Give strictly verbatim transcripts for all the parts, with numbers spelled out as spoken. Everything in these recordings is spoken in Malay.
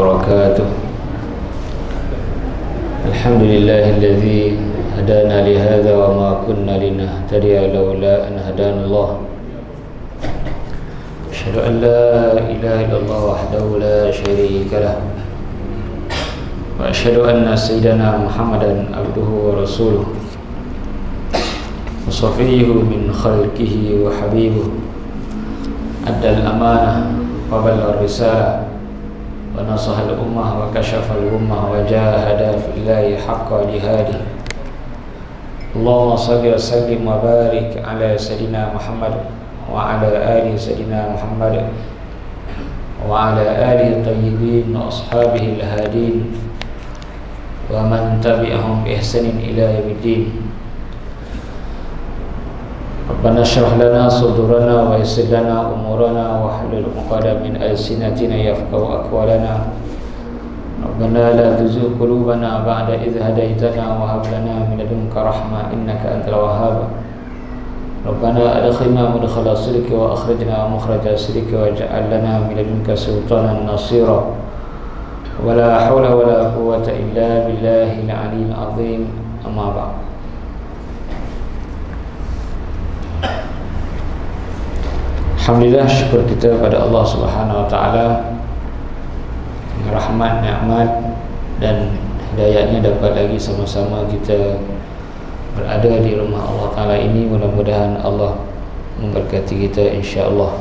وبركاته. الحمد لله الذي هدانا لهذا وما كنا لنهتدي لولا أن هدانا الله. أشهد أن لا إله إلا الله وحده لا شريك له، وأشهد أن سيدنا محمدا عبده ورسوله وصفيه من خلقه وحبيبه، أدى الأمانة وبلغ الرسالة ونصح الأمة وكشف الأمة وجاهد في الله حق جهاده. اللهم صل وسلم وبارك على سيدنا محمد وعلى آل سيدنا محمد وعلى آله الطيبين وأصحابه الهادين ومن تبعهم بإحسان إلى يوم الدين. ربنا اشرح لنا صدورنا ويسر لنا أمورنا واحلل عقدة من ألسنتنا يفقهوا أقوالنا. ربنا لا تزغ قلوبنا بعد إذ هديتنا وهب لنا من لدنك رحمة إنك أنت الوهاب. ربنا أدخلنا مدخل صدق وأخرجنا مخرج صدق واجعل لنا من لدنك سلطانا نصيرا. ولا حول ولا قوة إلا بالله العلي العظيم. أما بعد. Alhamdulillah, syukur kita pada Allah Subhanahu Wa Taala, rahmat, nikmat dan hidayahnya dapat lagi sama-sama kita berada di rumah Allah Taala ini. Mudah-mudahan Allah memberkati kita, insya-Allah.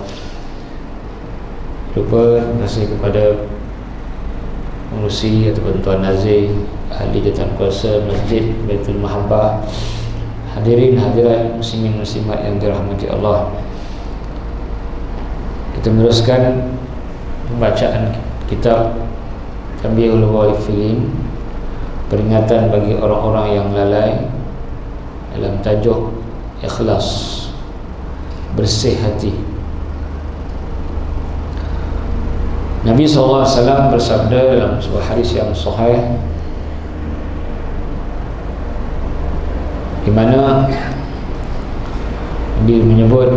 Lupa terima kasih kepada pengurusi ataupun Tuan Nazir, ahli jawatan kuasa Masjid Baitul Mahabbah, hadirin hadirat muslimin muslimat yang dirahmati Allah. Kita meneruskan pembacaan kitab Tanbihul Ghafilin, peringatan bagi orang-orang yang lalai, dalam tajuk ikhlas, bersih hati. Nabi sallallahu alaihi wasallam bersabda dalam sebuah hadis yang sahih, di mana Nabi menyebut,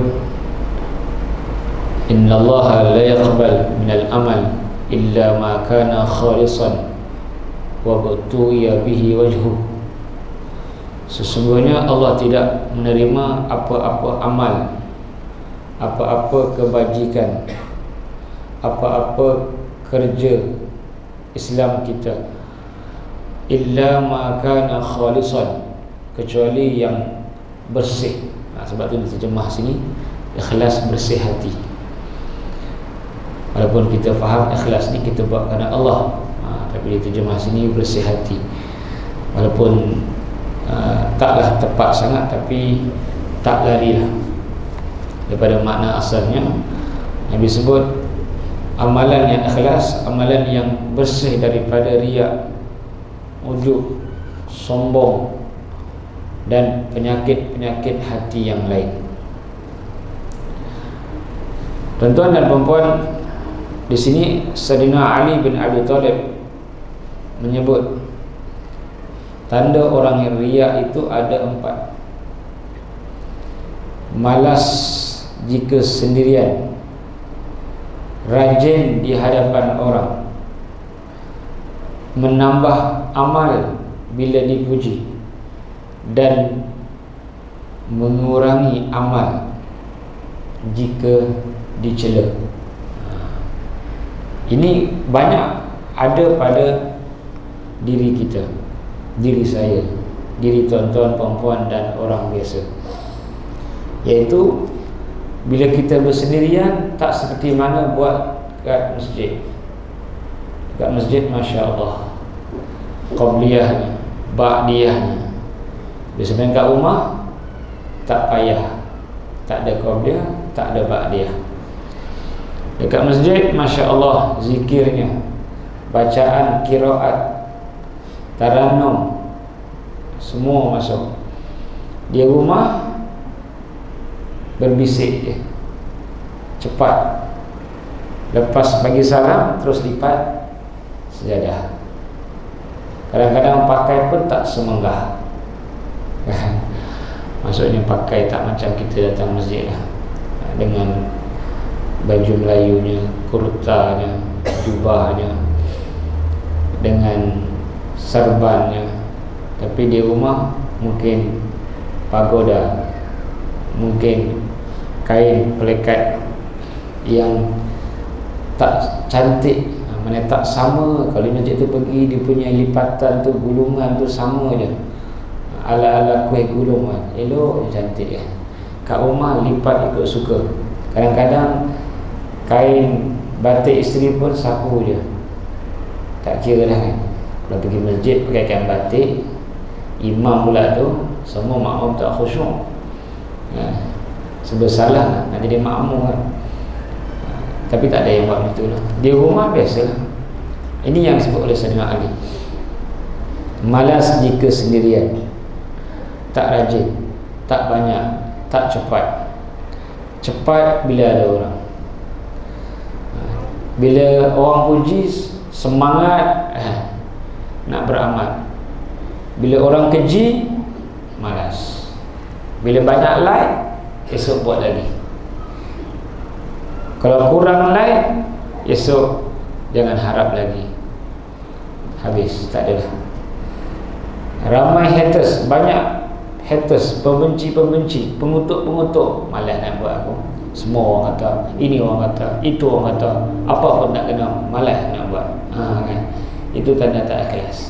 Inna Allah la yaqbal minal amal illa ma kana khalisan wa butuya bihi wajhu. Sesungguhnya Allah tidak menerima apa-apa amal, apa-apa kebajikan, apa-apa kerja Islam kita, illa ma kana khalisan, kecuali yang bersih. Nah, sebab tu diterjemah sini ikhlas, bersih hati. Walaupun kita faham ikhlas ni kita buat kerana Allah, ha, tapi diterjemah sini bersih hati. Walaupun uh, taklah tepat sangat, tapi tak larilah daripada makna asalnya. Nabi sebut amalan yang ikhlas, amalan yang bersih daripada riya, ujub, sombong dan penyakit-penyakit hati yang lain. Tuan-tuan dan puan-puan, di sini Sayyidina Ali bin Abi Thalib menyebut tanda orang yang riya itu ada empat. Malas jika sendirian, rajin di hadapan orang, menambah amal bila dipuji, dan mengurangi amal jika dicela. Ini banyak ada pada diri kita, diri saya, diri tuan-tuan, puan-puan dan orang biasa. Iaitu bila kita bersendirian, tak seperti mana buat kat masjid. Kat masjid, Masya Allah, qabliyahnya, ba'diyahnya. Bila sebenarnya kat rumah, tak payah, tak ada qabliyah, tak ada ba'diyah. Dekat masjid, Masya Allah, zikirnya, bacaan, qiraat, taranum, semua masuk. Di rumah berbisik je, cepat, lepas bagi salam terus lipat sejadah. Kadang-kadang pakai pun tak semenggah, maksudnya pakai tak macam kita datang masjid lah, dengan baju Melayunya, kurtanya, jubahnya, dengan serbannya, tapi di rumah mungkin pagoda, mungkin kain pelekat yang tak cantik, mana tak sama. Kalau masjid tu pergi, dia punya lipatan tu, gulungan tu sama je, ala-ala kuih gulung kan, elok, cantik kan. Kat rumah lipat ikut suka. Kadang-kadang kain batik isteri pun sapu je, tak kira dah kan. Kalau pergi masjid pakai kain batik, imam pula tu semua makmum tak khusyuk, ha, sebab salah nak jadi makmum kan. Ha, tapi tak ada yang buat begitu lah. Di rumah biasa. Ini yang disebut oleh Sayyidina Ali, malas jika sendirian, tak rajin, tak banyak, tak cepat. Cepat bila ada orang. Bila orang puji, semangat eh, nak beramal. Bila orang keji, malas. Bila banyak like, esok buat lagi. Kalau kurang like, esok jangan harap lagi. Habis, tak ada dah. Ramai haters, banyak haters, pembenci-pembenci, pengutuk-pengutuk, malas nak buat aku. Semua orang kata, ini orang kata, itu orang kata, apa pun nak kena, malas nak buat. Ha, kan? Itu tanda tak ikhlas.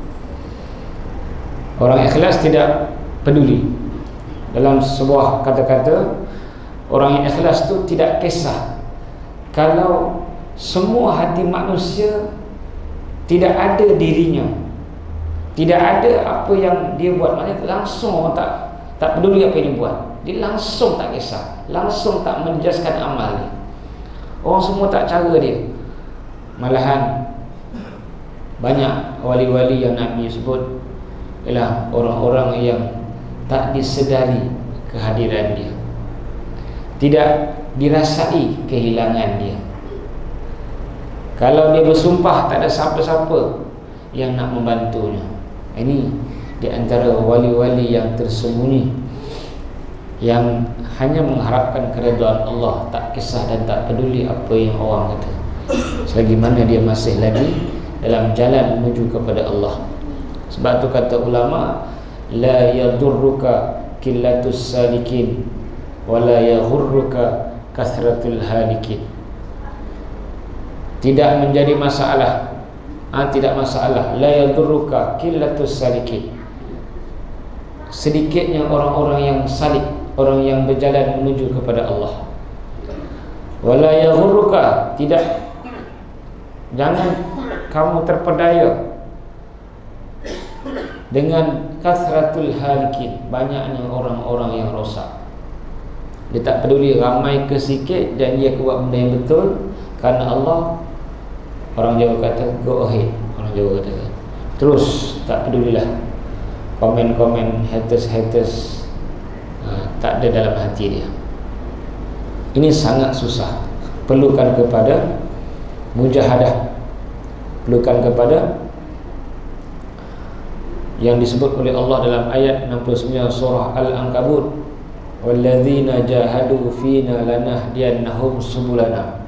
Orang ikhlas tidak peduli. Dalam sebuah kata-kata, orang yang ikhlas tu tidak kisah kalau semua hati manusia tidak ada dirinya, tidak ada apa yang dia buat. Maknanya langsung tak tak peduli apa yang dia buat. Dia langsung tak kisah, langsung tak menjaskan amal dia. Orang semua tak cara dia. Malahan banyak wali-wali yang Nabi sebut ialah orang-orang yang tak disedari kehadiran dia, tidak dirasai kehilangan dia. Kalau dia bersumpah, tak ada siapa-siapa yang nak membantunya. Ini di antara wali-wali yang tersembunyi, yang hanya mengharapkan keredaan Allah, tak kisah dan tak peduli apa yang orang kata, selagi mana dia masih lagi dalam jalan menuju kepada Allah. Sebab tu kata ulama, la yadurruka qillatus salikin wa la yaghurruka kathratul halikin. Tidak menjadi masalah, ha, tidak masalah, la yadurruka qillatus salikin, sedikitnya orang-orang yang salik, orang yang berjalan menuju kepada Allah. Wala yaghurruka, tidak, jangan kamu terpedaya dengan kasratul halikin, banyaknya orang-orang yang rosak. Dia tak peduli ramai ke sikit, dan dia buat benda yang betul kerana Allah. Orang Jawa kata go ahead, orang Jawa kata terus, tak pedulilah komen-komen haters-haters, ha, tak ada dalam hati dia. Ini sangat susah. Perlukan kepada mujahadah, perlukan kepada yang disebut oleh Allah dalam ayat enam puluh sembilan surah Al-Ankabut, walladzina jahadu fina lanahdiyannahum subulana.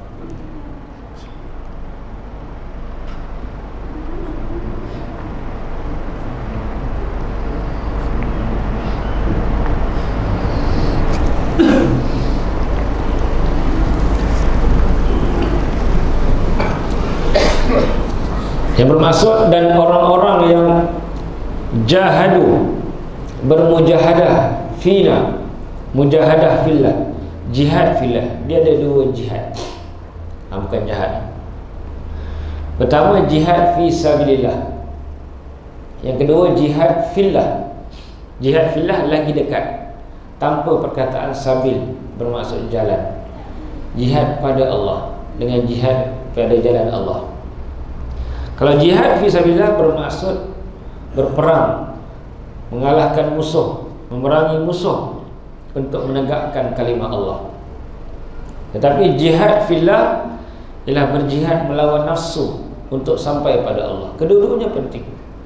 Yang bermaksud, dan orang-orang yang jahadu, bermujahadah fina, mujahadah fillah, jihad fillah. Dia ada dua jihad, ha, bukan jihad. Pertama jihad fi sabilillah, yang kedua jihad fillah. Jihad fillah lagi dekat, tanpa perkataan sabil, bermaksud jalan. Jihad pada Allah dengan jihad pada jalan Allah. Kalau jihad fi sabilillah bermaksud berperang, mengalahkan musuh, memerangi musuh untuk menegakkan kalimah Allah. Tetapi jihad fillah ialah berjihad melawan nafsu untuk sampai pada Allah. Kedua-duanya penting.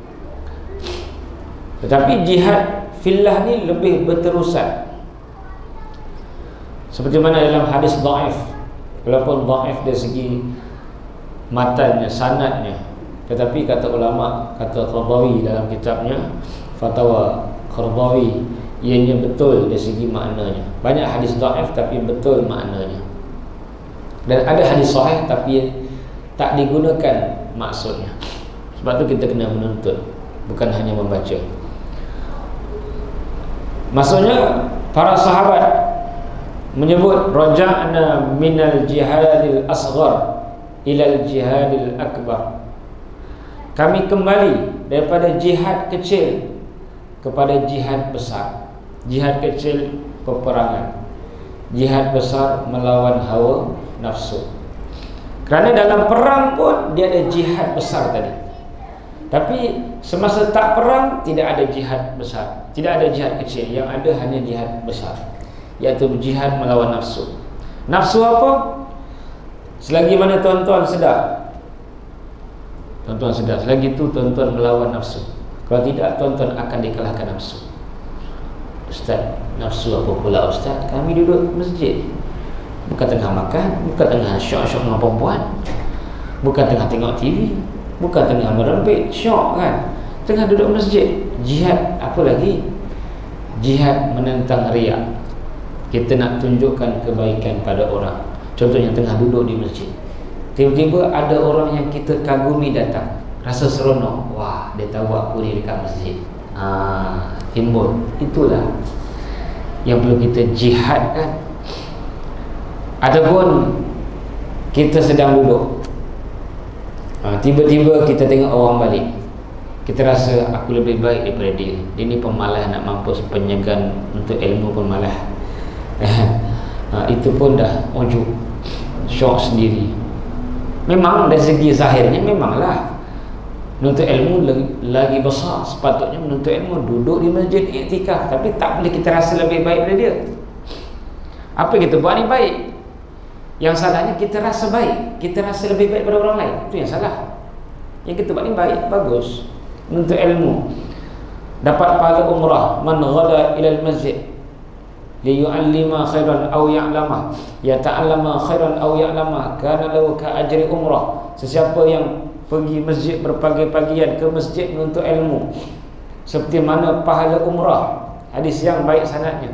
Tetapi jihad fillah ni lebih berterusan. Seperti mana dalam hadis dhaif, walaupun dhaif dari segi matanya, sanadnya, Tetapi kata ulama, kata Qardawi dalam kitabnya Fatwa Qardawi, ianya betul dari segi maknanya. Banyak hadis dhaif tapi betul maknanya. Dan ada hadis sahih tapi tak digunakan maksudnya. Sebab tu kita kena menuntut, bukan hanya membaca. Maksudnya para sahabat menyebut raja'na minal jihadil asghar ilal jihadil akbar. Kami kembali daripada jihad kecil kepada jihad besar. Jihad kecil peperangan, jihad besar melawan hawa nafsu. Kerana dalam perang pun dia ada jihad besar tadi. Tapi semasa tak perang tidak ada jihad besar, tidak ada jihad kecil, yang ada hanya jihad besar, iaitu jihad melawan nafsu. Nafsu apa? Selagi mana tuan-tuan sedar, tuan-tuan sedar, selagi itu tuan-tuan melawan nafsu. Kalau tidak, tuan-tuan akan dikalahkan nafsu. Ustaz, nafsu apa pula Ustaz? Kami duduk masjid, bukan tengah makan, bukan tengah syok-syok dengan perempuan, bukan tengah tengok T V, bukan tengah merempit syok kan, tengah duduk masjid. Jihad apa lagi? Jihad menentang riak. Kita nak tunjukkan kebaikan pada orang. Contohnya tengah duduk di masjid, tiba-tiba ada orang yang kita kagumi datang, rasa seronok, wah dia tahu aku ni dekat masjid. Ah, timbul. Itulah yang perlu kita jihadkan. Ataupun kita sedang duduk, ha, tiba-tiba kita tengok orang balik, kita rasa aku lebih baik daripada dia. Dia ni pemalas, nak mampus penyegan untuk ilmu pun malas. ha, Itu pun dah ujub, syok sendiri. Memang dari segi zahirnya memanglah menuntut ilmu lagi besar. Sepatutnya menuntut ilmu duduk di masjid iktikaf, tapi tak boleh kita rasa lebih baik daripada dia. Apa yang kita buat ni baik. Yang salahnya kita rasa baik, kita rasa lebih baik daripada orang lain. Itu yang salah. Yang kita buat ni baik, bagus. Menuntut ilmu, dapat pahala umrah. Man ghada ilal masjid liyu'allima khairan aw ya'lama, yata'allama khairan aw ya'lama, kana lahu ka ajri umrah. Sesiapa yang pergi masjid berpagi-pagian ke masjid menuntut ilmu, seperti mana pahala umrah. Hadis yang baik sanadnya.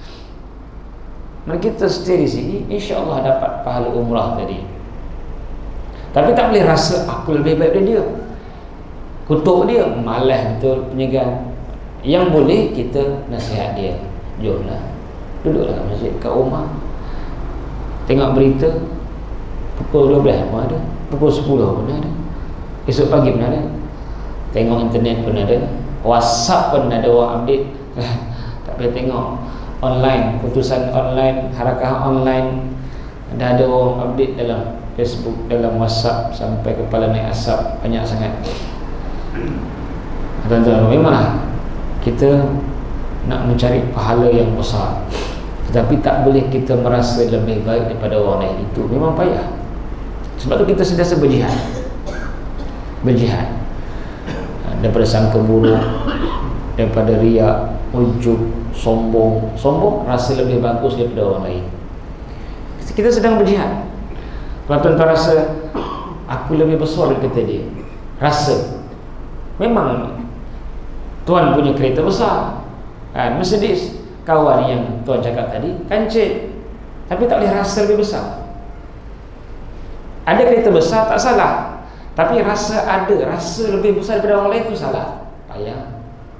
Maka kita stay di sini, insya-Allah dapat pahala umrah tadi. Tapi tak boleh rasa aku lebih baik daripada dia, kutuk dia, malas betul, penyegan. Yang boleh kita nasihat dia, jomlah duduklah kat masjid, kat rumah, tengok berita. Pukul dua belas pun ada, pukul sepuluh pun ada, esok pagi pun ada, tengok internet pun ada, WhatsApp pun ada orang update. Tak payah tengok online, putusan online, harakah online, dah ada orang update dalam Facebook, dalam WhatsApp, sampai kepala naik asap, banyak sangat. Tuan-tuan, memanglah kita nak mencari pahala yang besar, tetapi tak boleh kita merasa lebih baik daripada orang lain. Itu memang payah. Sebab tu kita sentiasa berjihad, berjihad daripada sangka buruk, daripada riak, ujub, sombong. Sombong rasa lebih bagus daripada orang lain. Kita sedang berjihad. Kalau tuan-tuan rasa aku lebih besar daripada dia, rasa memang tuan punya kereta besar kan, Mercedes, kawan yang tuan cakap tadi kancil, tapi tak boleh rasa lebih besar. Ada kereta besar tak salah, tapi rasa ada, rasa lebih besar daripada orang lain tu salah. Payah.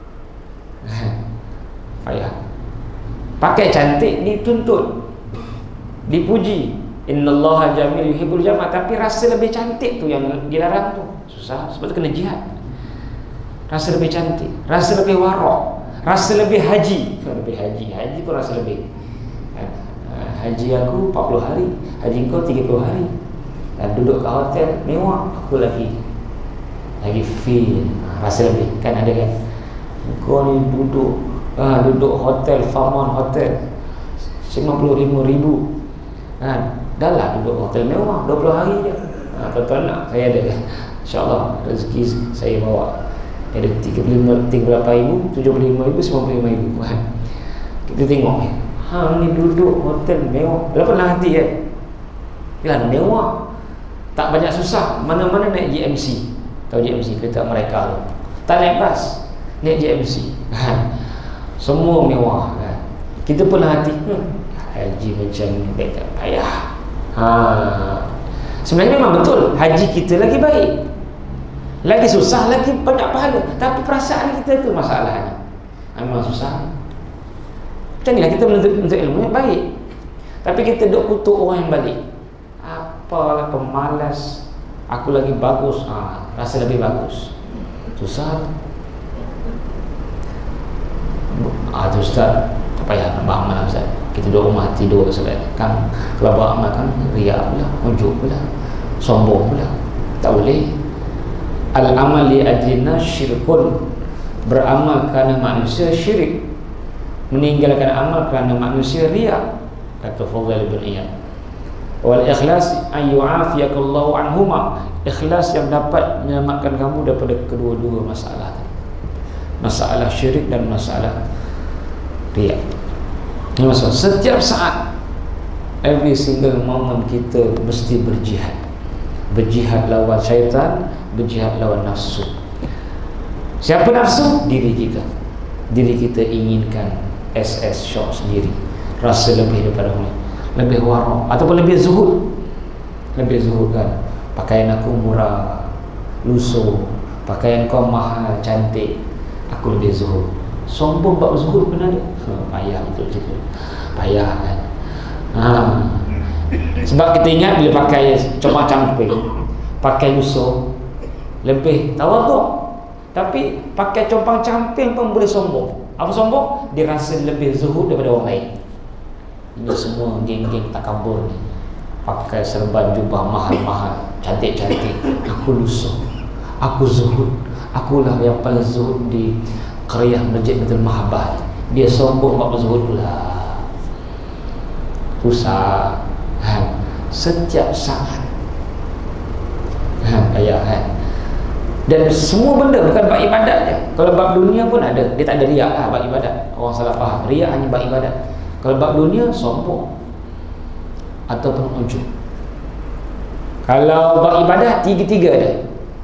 Payah. Pakai cantik dituntut, dipuji, innallaha jamil yuhibbul jamal, tapi rasa lebih cantik tu yang dilarang tu susah. Sebab tu kena jihad. Rasa lebih cantik, rasa lebih warak, rasa lebih haji. Lebih haji, haji pun rasa lebih. Haji aku empat puluh hari, haji kau tiga puluh hari, dan duduk kat hotel mewah, aku lagi lagi feel, rasa lebih. Kan ada kan, kau ni duduk ah, duduk hotel, Fairmont Hotel sembilan puluh lima ribu kan, dah lah duduk hotel mewah dua puluh hari je. Ha, tuan-tuan nak, saya ada, insyaAllah rezeki saya bawa, ada tiga puluh lima, tiga puluh lapan ribu, tujuh puluh lima ribu, sembilan puluh lima ribu kan. Kita tengok ha, ni duduk hotel mewah, dah pernah hati kan, yalah mewah, tak banyak susah, mana-mana naik G M C, tahu J M C kereta mereka tu, tak naik bas, naik J M C kan, semua mewah kan. Kita pun hati, hmm, haji macam ni baik tak payah. Ha, sebenarnya memang betul, haji kita lagi baik, lagi susah, lagi banyak pahala, tapi perasaan kita tu masalahnya. Memang susah. Macam ni lah kita menuntut, menuntut ilmu yang baik, tapi kita duk kutuk orang yang balik. Apalah pemalas, aku lagi bagus, ha, rasa lebih bagus. Susah. Ah tu Ustaz, tak payah nak buat amal Ustaz. Kita duduk rumah tidur Ustaz. Kan kalau buat amal kan riak pula, ujub pula, sombong pula. Tak boleh. Al-amal li ajlina syirkun. Beramal kerana manusia syirik, meninggalkan amal kerana manusia riak, kata Fadhil bin Iyad. Wal ikhlas an yu'afiyakallahu anhuma. Ikhlas yang dapat menyelamatkan kamu daripada kedua-dua masalah tadi, masalah syirik dan masalah riak. Ini masalah setiap saat, every single moment kita mesti berjihad. Berjihad lawan syaitan, berjihad lawan nafsu. Siapa nafsu? Diri kita. Diri kita inginkan S S syok sendiri, rasa lebih daripada orang, lebih warok ataupun lebih zuhud. Lebih zuhud kan, pakaian aku murah, lusuh, pakaian kau mahal, cantik, aku lebih zuhud. Sombong bab zuhud pun ada. Oh, payah betul cerita, payah kan. Ha. Sebab kita ingat bila pakai compang-camping, pakai lusuh, lebih tawaduk. Tapi pakai compang-camping pun boleh sombong. Apa sombong? Dia rasa lebih zuhud daripada orang lain. Ini semua geng-geng takabur ni, pakai serban jubah mahal-mahal, cantik-cantik. Aku lusuh, aku zuhud, akulah yang paling zuhud di Qaryah Masjid Baitul Mahabbah. Dia sombong bab zuhud pula. Susah kan? Setiap saat kan, payah kan. Dan semua benda bukan bab ibadat je. Kalau bab dunia pun ada, dia tak ada riak lah bab ibadat. Orang salah faham, riak hanya bab ibadat. Kalau bab dunia, sombong ataupun ujub. Kalau bab ibadat, tiga-tiga ada.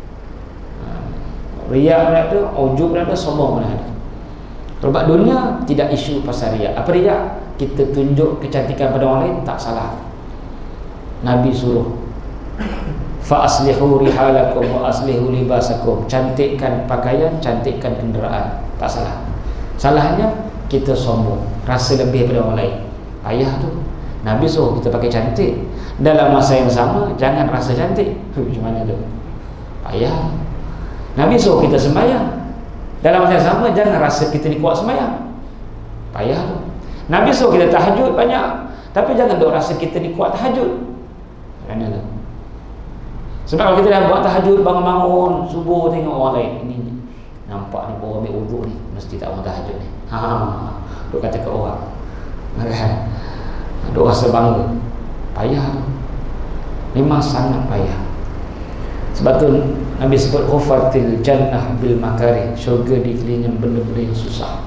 Riak pun ada, ujub pun ada, sombong pun ada. Kalau bab dunia, tidak isu pasal riak. Apa riak? Kita tunjuk kecantikan pada orang lain, tak salah. Nabi suruh, fa aslihu rihalakum wa aslihu libasakum. Cantikkan pakaian, cantikkan kenderaan, tak salah. Salahnya kita sombong, rasa lebih daripada orang lain. Payah tu. Nabi suruh kita pakai cantik, dalam masa yang sama jangan rasa cantik. Macam mana tu? Payah. Nabi suruh kita sembahyang, dalam masa yang sama jangan rasa kita ni kuat sembahyang. Payah tu. Nabi suruh kita tahajud banyak, tapi jangan duk rasa kita ni kuat tahajud. Macam mana tu? Sebab kalau kita dah buat tahajud, bangun-bangun subuh, tengok orang lain, ini nampak ni baru ambil wuduk ni, mesti tak orang tahajud ni. Ha, duk kata ke orang, kan? Duk rasa bangga. Payah. Memang sangat payah. Sebab tu Nabi sebut hufatil jannah bil makarih, syurga dikelilingi benda-benda yang susah.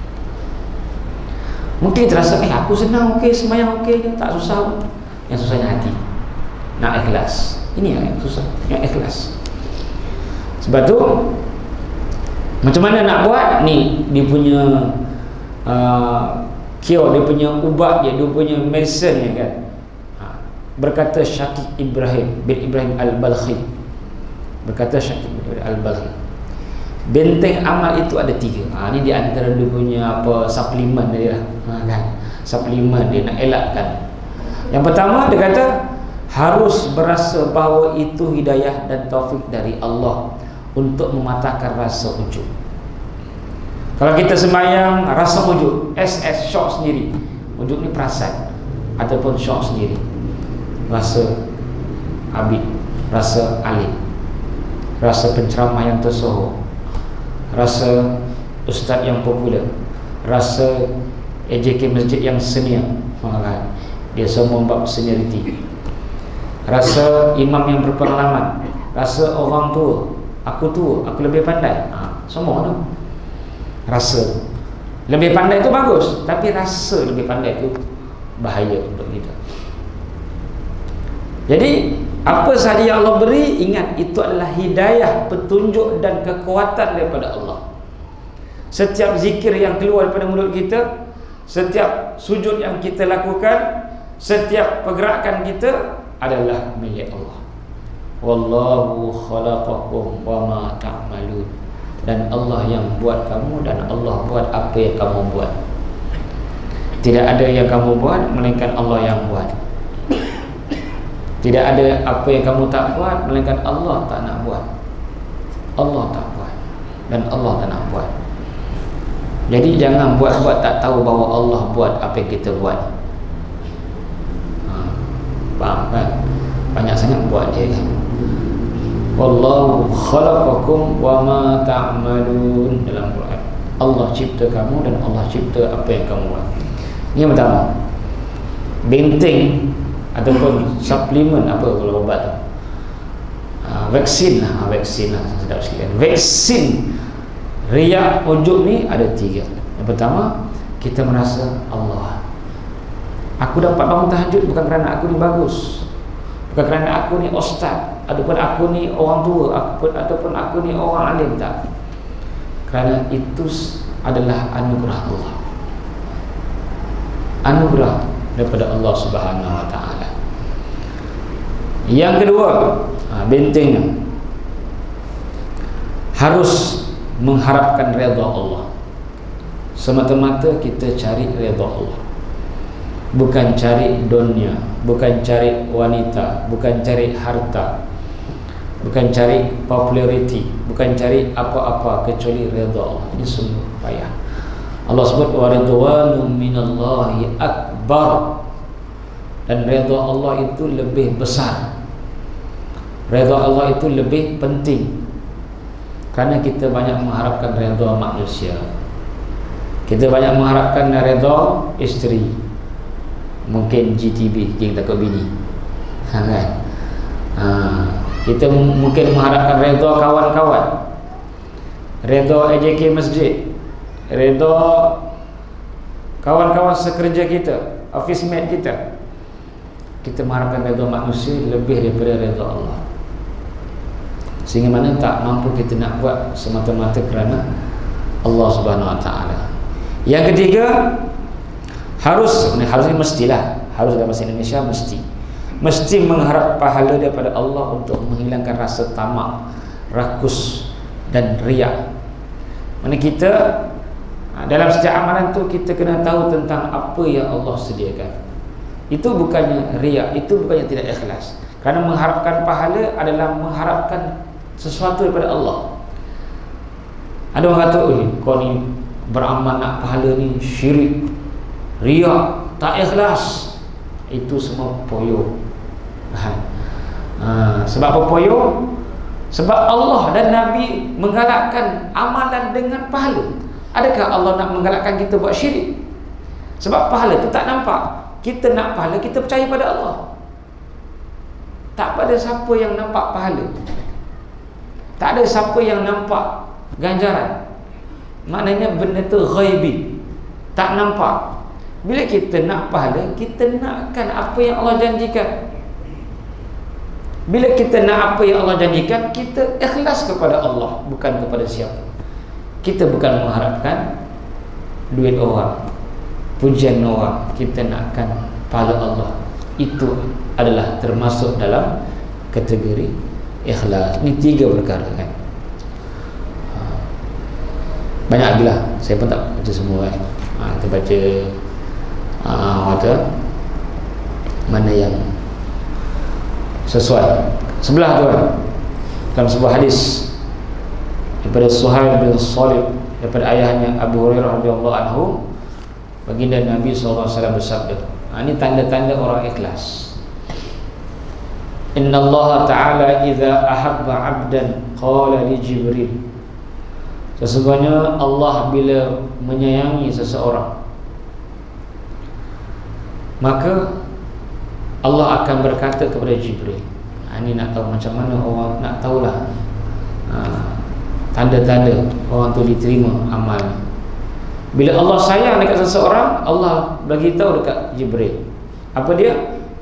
Mungkin terasa, eh aku senang, okey, semayang okey, tak susah. Yang susahnya hati, nak ikhlas. Ini yang susah, yang ikhlas. Sebab tu macam mana nak buat ni, dia punya uh, cure, dia punya ubat dia, dia punya medicine ya kan. Ha. Berkata Syakik Ibrahim bin Ibrahim Al-Balkhi, berkata Syakik bin Al-Balkhi, benteng amal itu ada tiga. Ha, ni di antara dia punya apa suplemen dia lah. Ha, kan? Suplemen dia nak elakkan. Yang pertama dia kata harus berasa bahawa itu hidayah dan taufik dari Allah untuk mematahkan rasa ujub. Kalau kita sembahyang rasa ujub, S S syok sendiri. Ujub ni perasan ataupun syok sendiri. Rasa abid, rasa alim, rasa penceramah yang tersohor, rasa ustaz yang popular, rasa A J K masjid yang senior. Kan? Dia semua bab seniority. Rasa imam yang berpengalaman, rasa orang tua, aku tua, aku lebih pandai. Ha, semua tu. Rasa lebih pandai tu bagus, tapi rasa lebih pandai tu bahaya untuk kita. Jadi Apa sahaja yang Allah beri, ingat itu adalah hidayah, petunjuk dan kekuatan daripada Allah. Setiap zikir yang keluar daripada mulut kita, setiap sujud yang kita lakukan, setiap pergerakan kita adalah milik Allah. Wallahu khalaqakum wa ma ta'malun. Dan Allah yang buat kamu, dan Allah buat apa yang kamu buat. Tidak ada yang kamu buat melainkan Allah yang buat. Tidak ada apa yang kamu tak buat melainkan Allah tak nak buat. Allah tak buat dan Allah tak nak buat. Jadi jangan buat-buat tak tahu bahawa Allah buat apa yang kita buat. Ha, faham kan? Banyak sangat buat dia kan. Wallahu khalaqakum wa ma ta'malun dalam Quran. Allah cipta kamu dan Allah cipta apa yang kamu buat. Ini yang pertama. Benteng ataupun suplemen apa kalau ubat tu, ha, vaksin lah, ha, vaksin lah, sedap sikit kan. Vaksin riak ujuk ni ada tiga. Yang pertama, kita merasa Allah, aku dapat bangun tahajud bukan kerana aku ni bagus, bukan kerana aku ni ustaz, ataupun aku ni orang tua, aku, ataupun aku ni orang alim, tak. Kerana itu adalah anugerah Allah, anugerah daripada Allah Subhanahu Wa Taala. Yang kedua, ha, bentengnya harus mengharapkan redha Allah. Semata-mata kita cari redha Allah, bukan cari dunia, bukan cari wanita, bukan cari harta, bukan cari populariti, bukan cari apa-apa kecuali redha Allah. Ini sungguh payah. Allah sebut wa ridwanun minallahi akbar, dan redha Allah itu lebih besar. Redha Allah itu lebih penting, kerana kita banyak mengharapkan redha manusia. Kita banyak mengharapkan redha isteri, mungkin G T B, geng takut bini, ha, kan? Ha, kita mungkin mengharapkan redha kawan-kawan, redha A J K masjid, redha kawan-kawan sekerja kita, office mate kita. Kita mengharapkan redha manusia lebih daripada redha Allah, sehingga mana tak mampu kita nak buat semata-mata kerana Allah Subhanahu Wa Taala. Yang ketiga, harus, ini harus ini mestilah, harus dalam bahasa Indonesia mesti, mesti mengharap pahala daripada Allah untuk menghilangkan rasa tamak, rakus dan riak. Mana kita dalam setiap amalan tu kita kena tahu tentang apa yang Allah sediakan. Itu bukannya riak, itu bukannya tidak ikhlas. Kerana mengharapkan pahala adalah mengharapkan sesuatu daripada Allah. Ada orang kata, "Oi, kau ni beramal nak pahala ni syirik, riak, tak ikhlas." Itu semua poyo. Ha. Sebab apa poyo? Sebab Allah dan Nabi menggalakkan amalan dengan pahala. Adakah Allah nak menggalakkan kita buat syirik? Sebab pahala tu tak nampak. Kita nak pahala, kita percaya pada Allah, tak pada siapa yang nampak pahala. Tak ada siapa yang nampak ganjaran. Maknanya benda tu ghaibi, tak nampak. Bila kita nak pahala, kita nakkan apa yang Allah janjikan. Bila kita nak apa yang Allah janjikan, kita ikhlas kepada Allah, bukan kepada siapa. Kita bukan mengharapkan duit orang, pujian orang, kita nakkan pahala Allah. Itu adalah termasuk dalam kategori ikhlas. Ini tiga perkara kan. Banyak lagi lah, saya pun tak baca semua kan. Ha, kita baca uh, kata mana yang sesuai. Sebelah tu kan, dalam sebuah hadis daripada Suhail bin Salib, daripada ayahnya Abu Hurairah radhiyallahu anhu, baginda Nabi sallallahu alaihi wasallam bersabda, ha, ini tanda-tanda orang ikhlas. Inna Allah Ta'ala idza ahabba 'abdan qala li Jibril. Sesungguhnya Allah bila menyayangi seseorang, maka Allah akan berkata kepada Jibril. Ha, ini nak tahu macam mana orang nak tahulah ha, tanda-tanda orang tu diterima amalnya. Bila Allah sayang dekat seseorang, Allah bagi tahu dekat Jibril. Apa dia?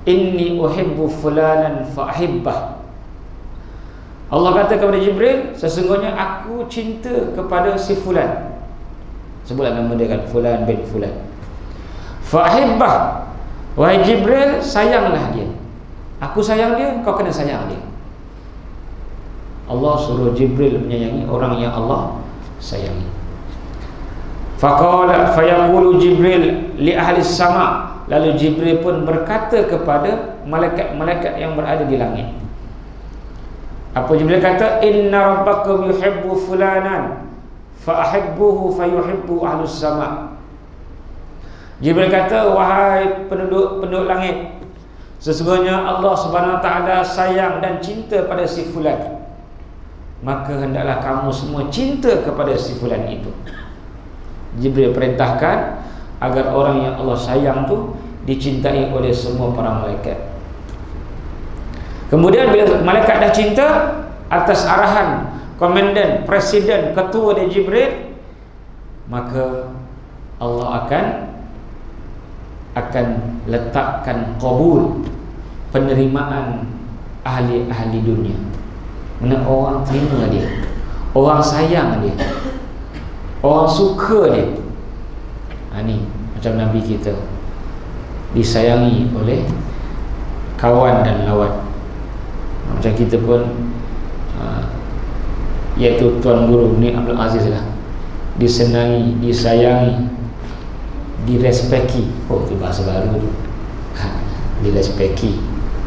inni uhibbu fulanan fahibbah. Allah kata kepada Jibril, sesungguhnya aku cinta kepada si fulan. Sebutlah nama dia kan, fulan bin fulan. Fahibbah, wahai Jibril, sayanglah dia. Aku sayang dia, kau kena sayang dia. Allah suruh Jibril menyayangi orang yang Allah sayangi. Faqala fayaqulu Jibril li ahli sama. Lalu Jibril pun berkata kepada malaikat-malaikat yang berada di langit. Apa Jibril kata? Inna rabbakum yuhibbu fulanan fa ahibbuhu fayuhibbu ahlus sama. Jibril kata, wahai penduduk-penduduk langit, sesungguhnya Allah Subhanahu wa taala sayang dan cinta pada si fulan, maka hendaklah kamu semua cinta kepada si fulan itu. Jibril perintahkan agar orang yang Allah sayang tu dicintai oleh semua para malaikat. Kemudian bila malaikat dah cinta, atas arahan komandan, presiden, ketua dari Jibril, maka Allah akan akan letakkan qabul, penerimaan ahli-ahli dunia. Mana orang terima dia, orang sayang dia, orang suka dia. Ha, ni macam Nabi kita disayangi oleh kawan dan lawan. Macam kita pun uh, iaitu Tuan Guru ni Abdul Aziz lah, disenangi, disayangi, direspeki. Oh, itu bahasa baru tu. Direspeki.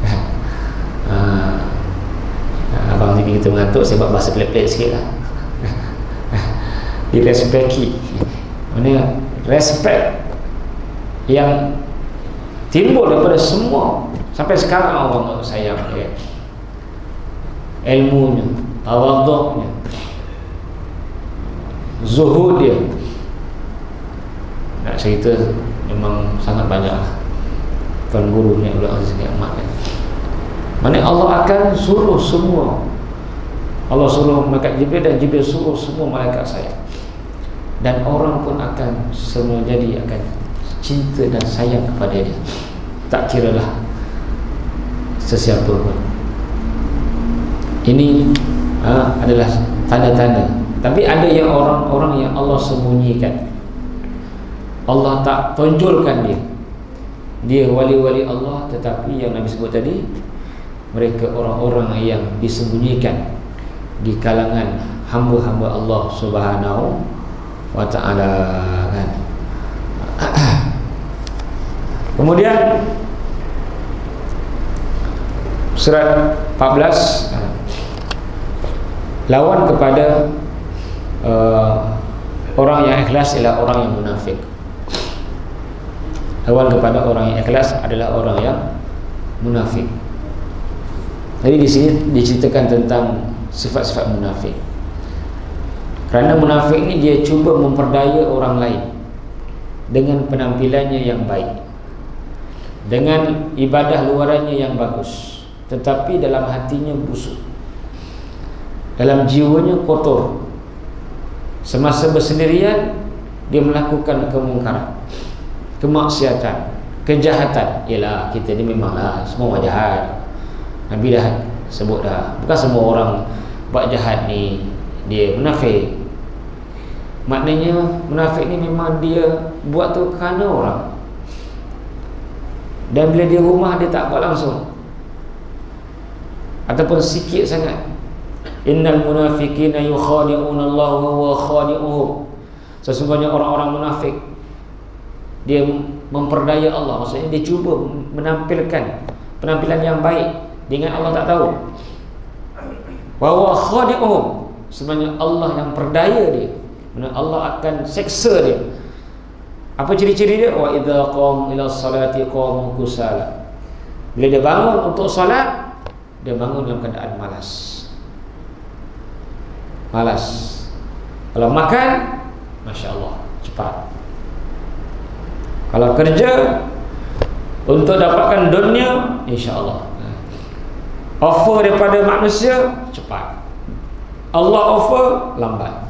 uh, Abang sini kita mengantuk, saya buat bahasa pelik-pelik sikit lah. Direspeki, mana respect yang timbul daripada semua. Sampai sekarang orang sayang dia, ilmunya, tawaduknya, zuhud dia. Nak cerita memang sangat banyak lah. Tuan Guru ni Abdul Aziz Ni'mat kan, mana Allah akan suruh semua. Allah suruh malaikat Jibril dan Jibril suruh semua malaikat saya. Dan orang pun akan semua jadi akan cinta dan sayang kepada dia, tak kira lah sesiapa pun. Ini ha, adalah tanda-tanda. Tapi ada yang orang-orang yang Allah sembunyikan, Allah tak tonjolkan dia. Dia wali-wali Allah, tetapi yang Nabi sebut tadi, mereka orang-orang yang disembunyikan di kalangan hamba-hamba Allah Subhanahu wa ta'ala kan. Kemudian surat empat belas, lawan kepada uh, orang yang ikhlas ialah orang yang munafik. Lawan kepada orang yang ikhlas adalah orang yang munafik. Jadi di sini diceritakan tentang sifat-sifat munafik. Kerana munafik ini dia cuba memperdaya orang lain dengan penampilannya yang baik, dengan ibadah luarannya yang bagus, tetapi dalam hatinya busuk, dalam jiwanya kotor. Semasa bersendirian dia melakukan kemungkaran, kemaksiatan, kejahatan. Ialah kita ni memanglah semua jahat. Nabi dah sebut dah, bukan semua orang buat jahat ni dia munafik. Maknanya munafik ni memang dia buat tu kerana orang, dan bila dia rumah dia tak buat langsung, ataupun sikit sangat. Innal munafiqina yukhadi'una Allah wa huwa khadi'uhum. Sesungguhnya orang-orang munafik dia memperdaya Allah, maksudnya dia cuba menampilkan penampilan yang baik dengan Allah tak tahu. Wa huwa khadi'uhum, sebenarnya Allah yang perdaya dia, mana Allah akan seksa dia. Apa ciri-ciri dia? Wa idza qam ila salati qamu kusala. Bila dia bangun untuk solat, dia bangun dalam keadaan malas. Malas. Kalau makan, masya-Allah, cepat. Kalau kerja untuk dapatkan dunia, insya-Allah. Offer daripada manusia cepat. Allah offer lambat.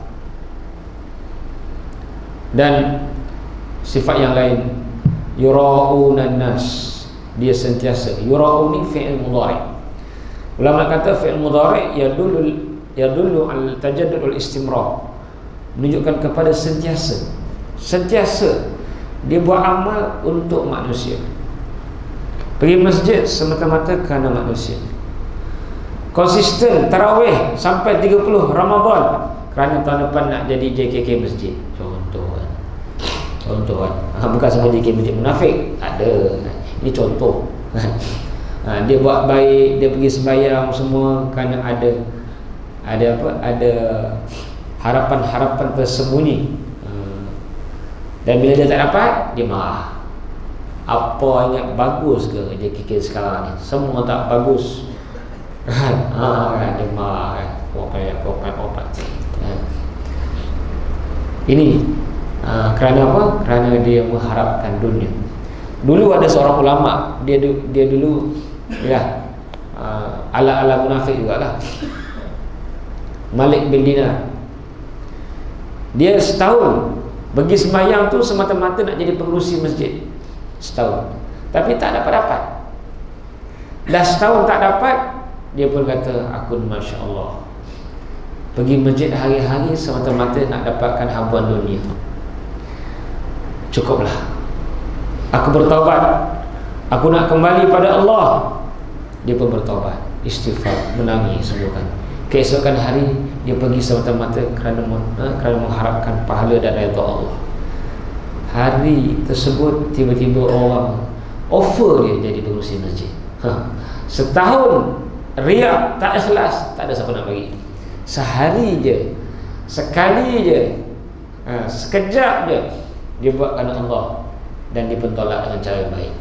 Dan sifat yang lain, yura'unan nas, dia sentiasa. Yura'uni fi'il mudhari'. Ulama kata fi'il mudhari' yadullu yadullu al tajaddud al istimrar, menunjukkan kepada sentiasa. Sentiasa dia buat amal untuk manusia. Pergi masjid semata-mata kerana manusia. Konsisten tarawih sampai tiga puluh Ramadan kerana tahun depan nak jadi J K K masjid. Contoh kan. Contoh kan. Ha, bukan semua J K K masjid munafik. Ada. Ini contoh. Ha, dia buat baik, dia pergi sembahyang semua kerana ada ada apa? Ada harapan-harapan tersembunyi. Ha. Dan bila dia tak dapat, dia marah. Apa ingat bagus ke J K K sekarang ni? Semua tak bagus. Kan? Ha, kan? Dia marah kan. Popai, popai, popai. Ha. Ini ha, kerana apa? Kerana dia mengharapkan dunia. Dulu ada seorang ulama, dia dia dulu ya uh, ala-ala munafik jugalah. Malik bin Dinar. Dia setahun pergi sembahyang tu semata-mata nak jadi pengurusi masjid. Setahun. Tapi tak dapat-dapat. Dah setahun tak dapat, dia pun kata, aku Masya Allah, pergi masjid hari-hari semata-mata nak dapatkan habuan dunia. Cukuplah. Aku bertaubat. Aku nak kembali pada Allah. Dia pun bertaubat, istighfar, menangis semua kan. Keesokan hari dia pergi semata-mata kerana kerana mengharapkan pahala dan redha Allah. Hari tersebut tiba-tiba orang offer dia jadi pengurusi masjid. Ha. Setahun riak, tak ikhlas, tak ada siapa nak bagi. Sehari je, sekali je, ha, sekejap je dia buat kerana Allah, dan dia pun tolak dengan cara yang baik.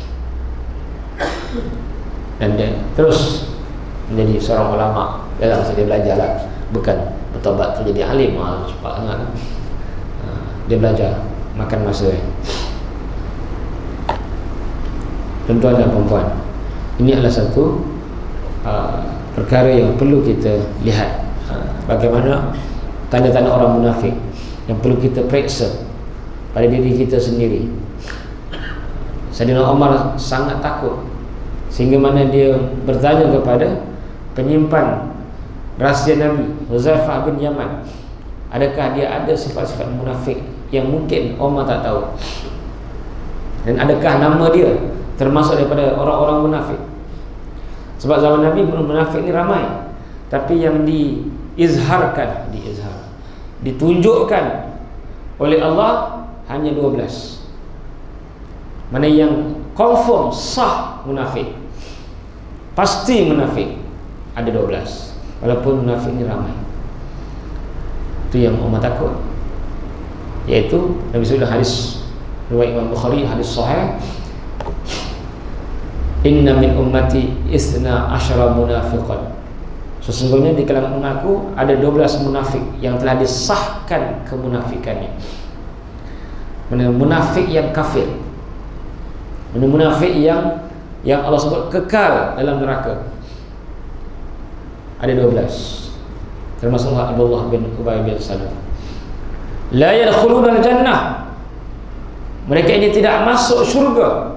Dan dia terus menjadi seorang ulama. Dalam masa dia belajar lah, bukan bertobat tu jadi alim. Ha, cepat sangat. Ha, dia belajar, makan masa. Tuan-tuan dan puan-puan, ini adalah satu uh, perkara yang perlu kita lihat. uh, Bagaimana tanda-tanda orang munafik yang perlu kita periksa pada diri kita sendiri. Sayyidina Umar sangat takut, sehingga mana dia bertanya kepada penyimpan rahsia Nabi, Huzaifah bin Yaman, adakah dia ada sifat-sifat munafik yang mungkin Umar tak tahu, dan adakah nama dia termasuk daripada orang-orang munafik. Sebab zaman Nabi munafik ni ramai, tapi yang diizharkan, diizhar, ditunjukkan oleh Allah hanya dua belas. Mana yang confirm sah munafik, pasti munafik, ada dua belas. Walaupun munafik ni ramai. Itu yang Umar takut. Iaitu Nabi sallallahu alaihi wasallam, riwayat Imam Bukhari, hadis sahih, inna min ummati isna asyara munafiqan. Sesungguhnya di kalangan umatku ada dua belas munafik yang telah disahkan kemunafikannya. Mana munafik yang kafir, mana munafik yang yang Allah sebut kekal dalam neraka, ada dua belas. Termasuk Abdullah bin Ubay bin Salul. La yadkhuluna al-jannah, mereka ini tidak masuk syurga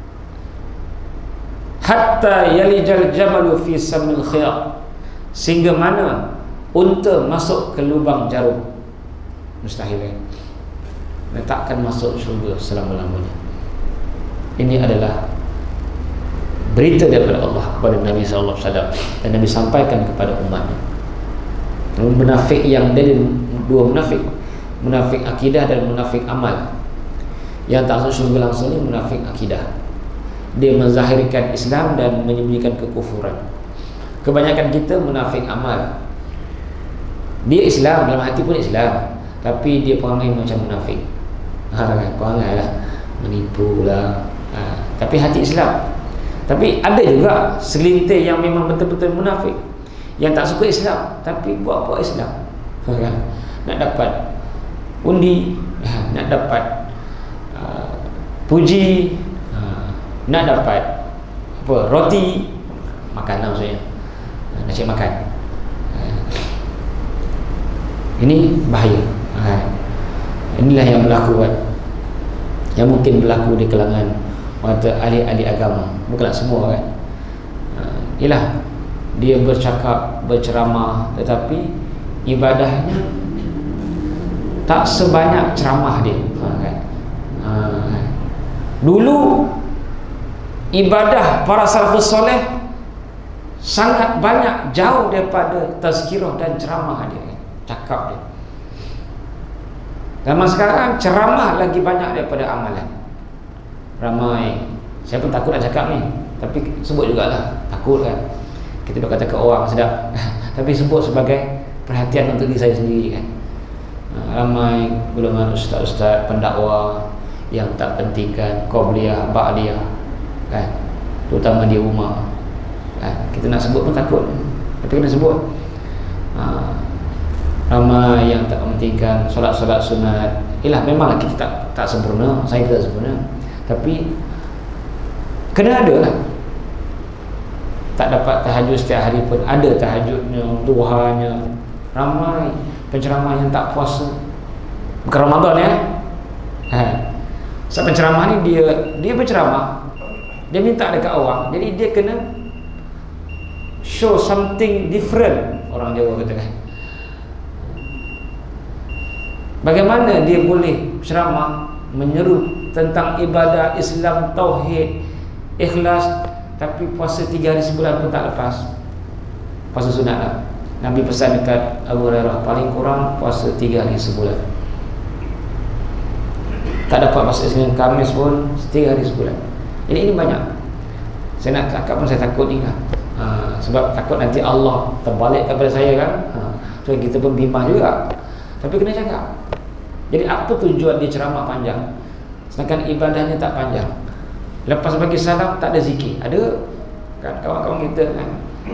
hatta yalijal jamalu fi samil khiyar, sehingga mana unta masuk ke lubang jarum. Mustahil kan? Mereka takkan masuk syurga selama-lamanya. Ini adalah berita daripada Allah kepada Nabi sallallahu alaihi wasallam, dan Nabi sampaikan kepada umatnya. Munafik yang dari dua munafik, munafik akidah dan munafik amal. Yang tak masuk syurga langsung ni munafik akidah. Dia menzahirkan Islam dan menyembunyikan kekufuran. Kebanyakan kita munafik amal. Dia Islam, dalam hati pun Islam, tapi dia perangai macam munafik. Ha, kan? Perangai lah, menipu lah, ha, tapi hati Islam. Tapi ada juga segelintir yang memang betul-betul munafik, yang tak suka Islam tapi buat-buat Islam. Ha, kan? Nak dapat undi, ha, nak dapat uh, puji, nak dapat apa, roti, makanan maksudnya, nak cari makan. Ini bahaya. Inilah yang berlaku kan, yang mungkin berlaku di kalangan mata ahli-ahli agama, bukanlah semua kan. Uh, ialah dia bercakap, berceramah, tetapi ibadahnya tak sebanyak ceramah dia. Ha, kan? Ha, dulu ibadah para salafus soleh sangat banyak, jauh daripada tazkirah dan ceramah dia, cakap dia. Zaman sekarang ceramah lagi banyak daripada amalan. Ramai, saya pun takut nak cakap ni, tapi sebut jugalah, takut kan. Kita nak kata ke orang sedap tapi sebut sebagai perhatian untuk diri saya sendiri kan. Ramai golongan ustaz-ustaz pendakwah yang tak pentingkan qabliyah, ba'diyah kan, terutama di rumah kan. Kita nak sebut pun takut, tapi kena sebut. Ha, ramai yang tak pentingkan solat-solat sunat. Ialah memanglah kita tak tak sempurna, saya tak sempurna, tapi kena ada lah. Tak dapat tahajud setiap hari pun ada tahajudnya, duhanya. Ramai penceramah yang tak puasa, bukan Ramadan ya. Ha. So, penceramah ni dia dia berceramah, dia minta dekat orang, jadi dia kena show something different, orang Jawa kata kan. Bagaimana dia boleh ceramah menyeru tentang ibadah Islam, tauhid, ikhlas, tapi puasa tiga hari sebulan pun tak lepas. Puasa sunat lah. Nabi pesan dekat Abu Hurairah, paling kurang puasa tiga hari sebulan. Tak dapat puasa Isnin Khamis pun tiga hari sebulan. Jadi ini banyak. Saya nak cakap pun saya takut ni lah. Ha, sebab takut nanti Allah terbalik kepada saya kan. Ha, so kita pun bimbang juga. Tapi kena cakap. Jadi apa tujuan dia ceramah panjang sedangkan ibadahnya tak panjang? Lepas bagi salam tak ada zikir. Ada kan kawan-kawan kita kan,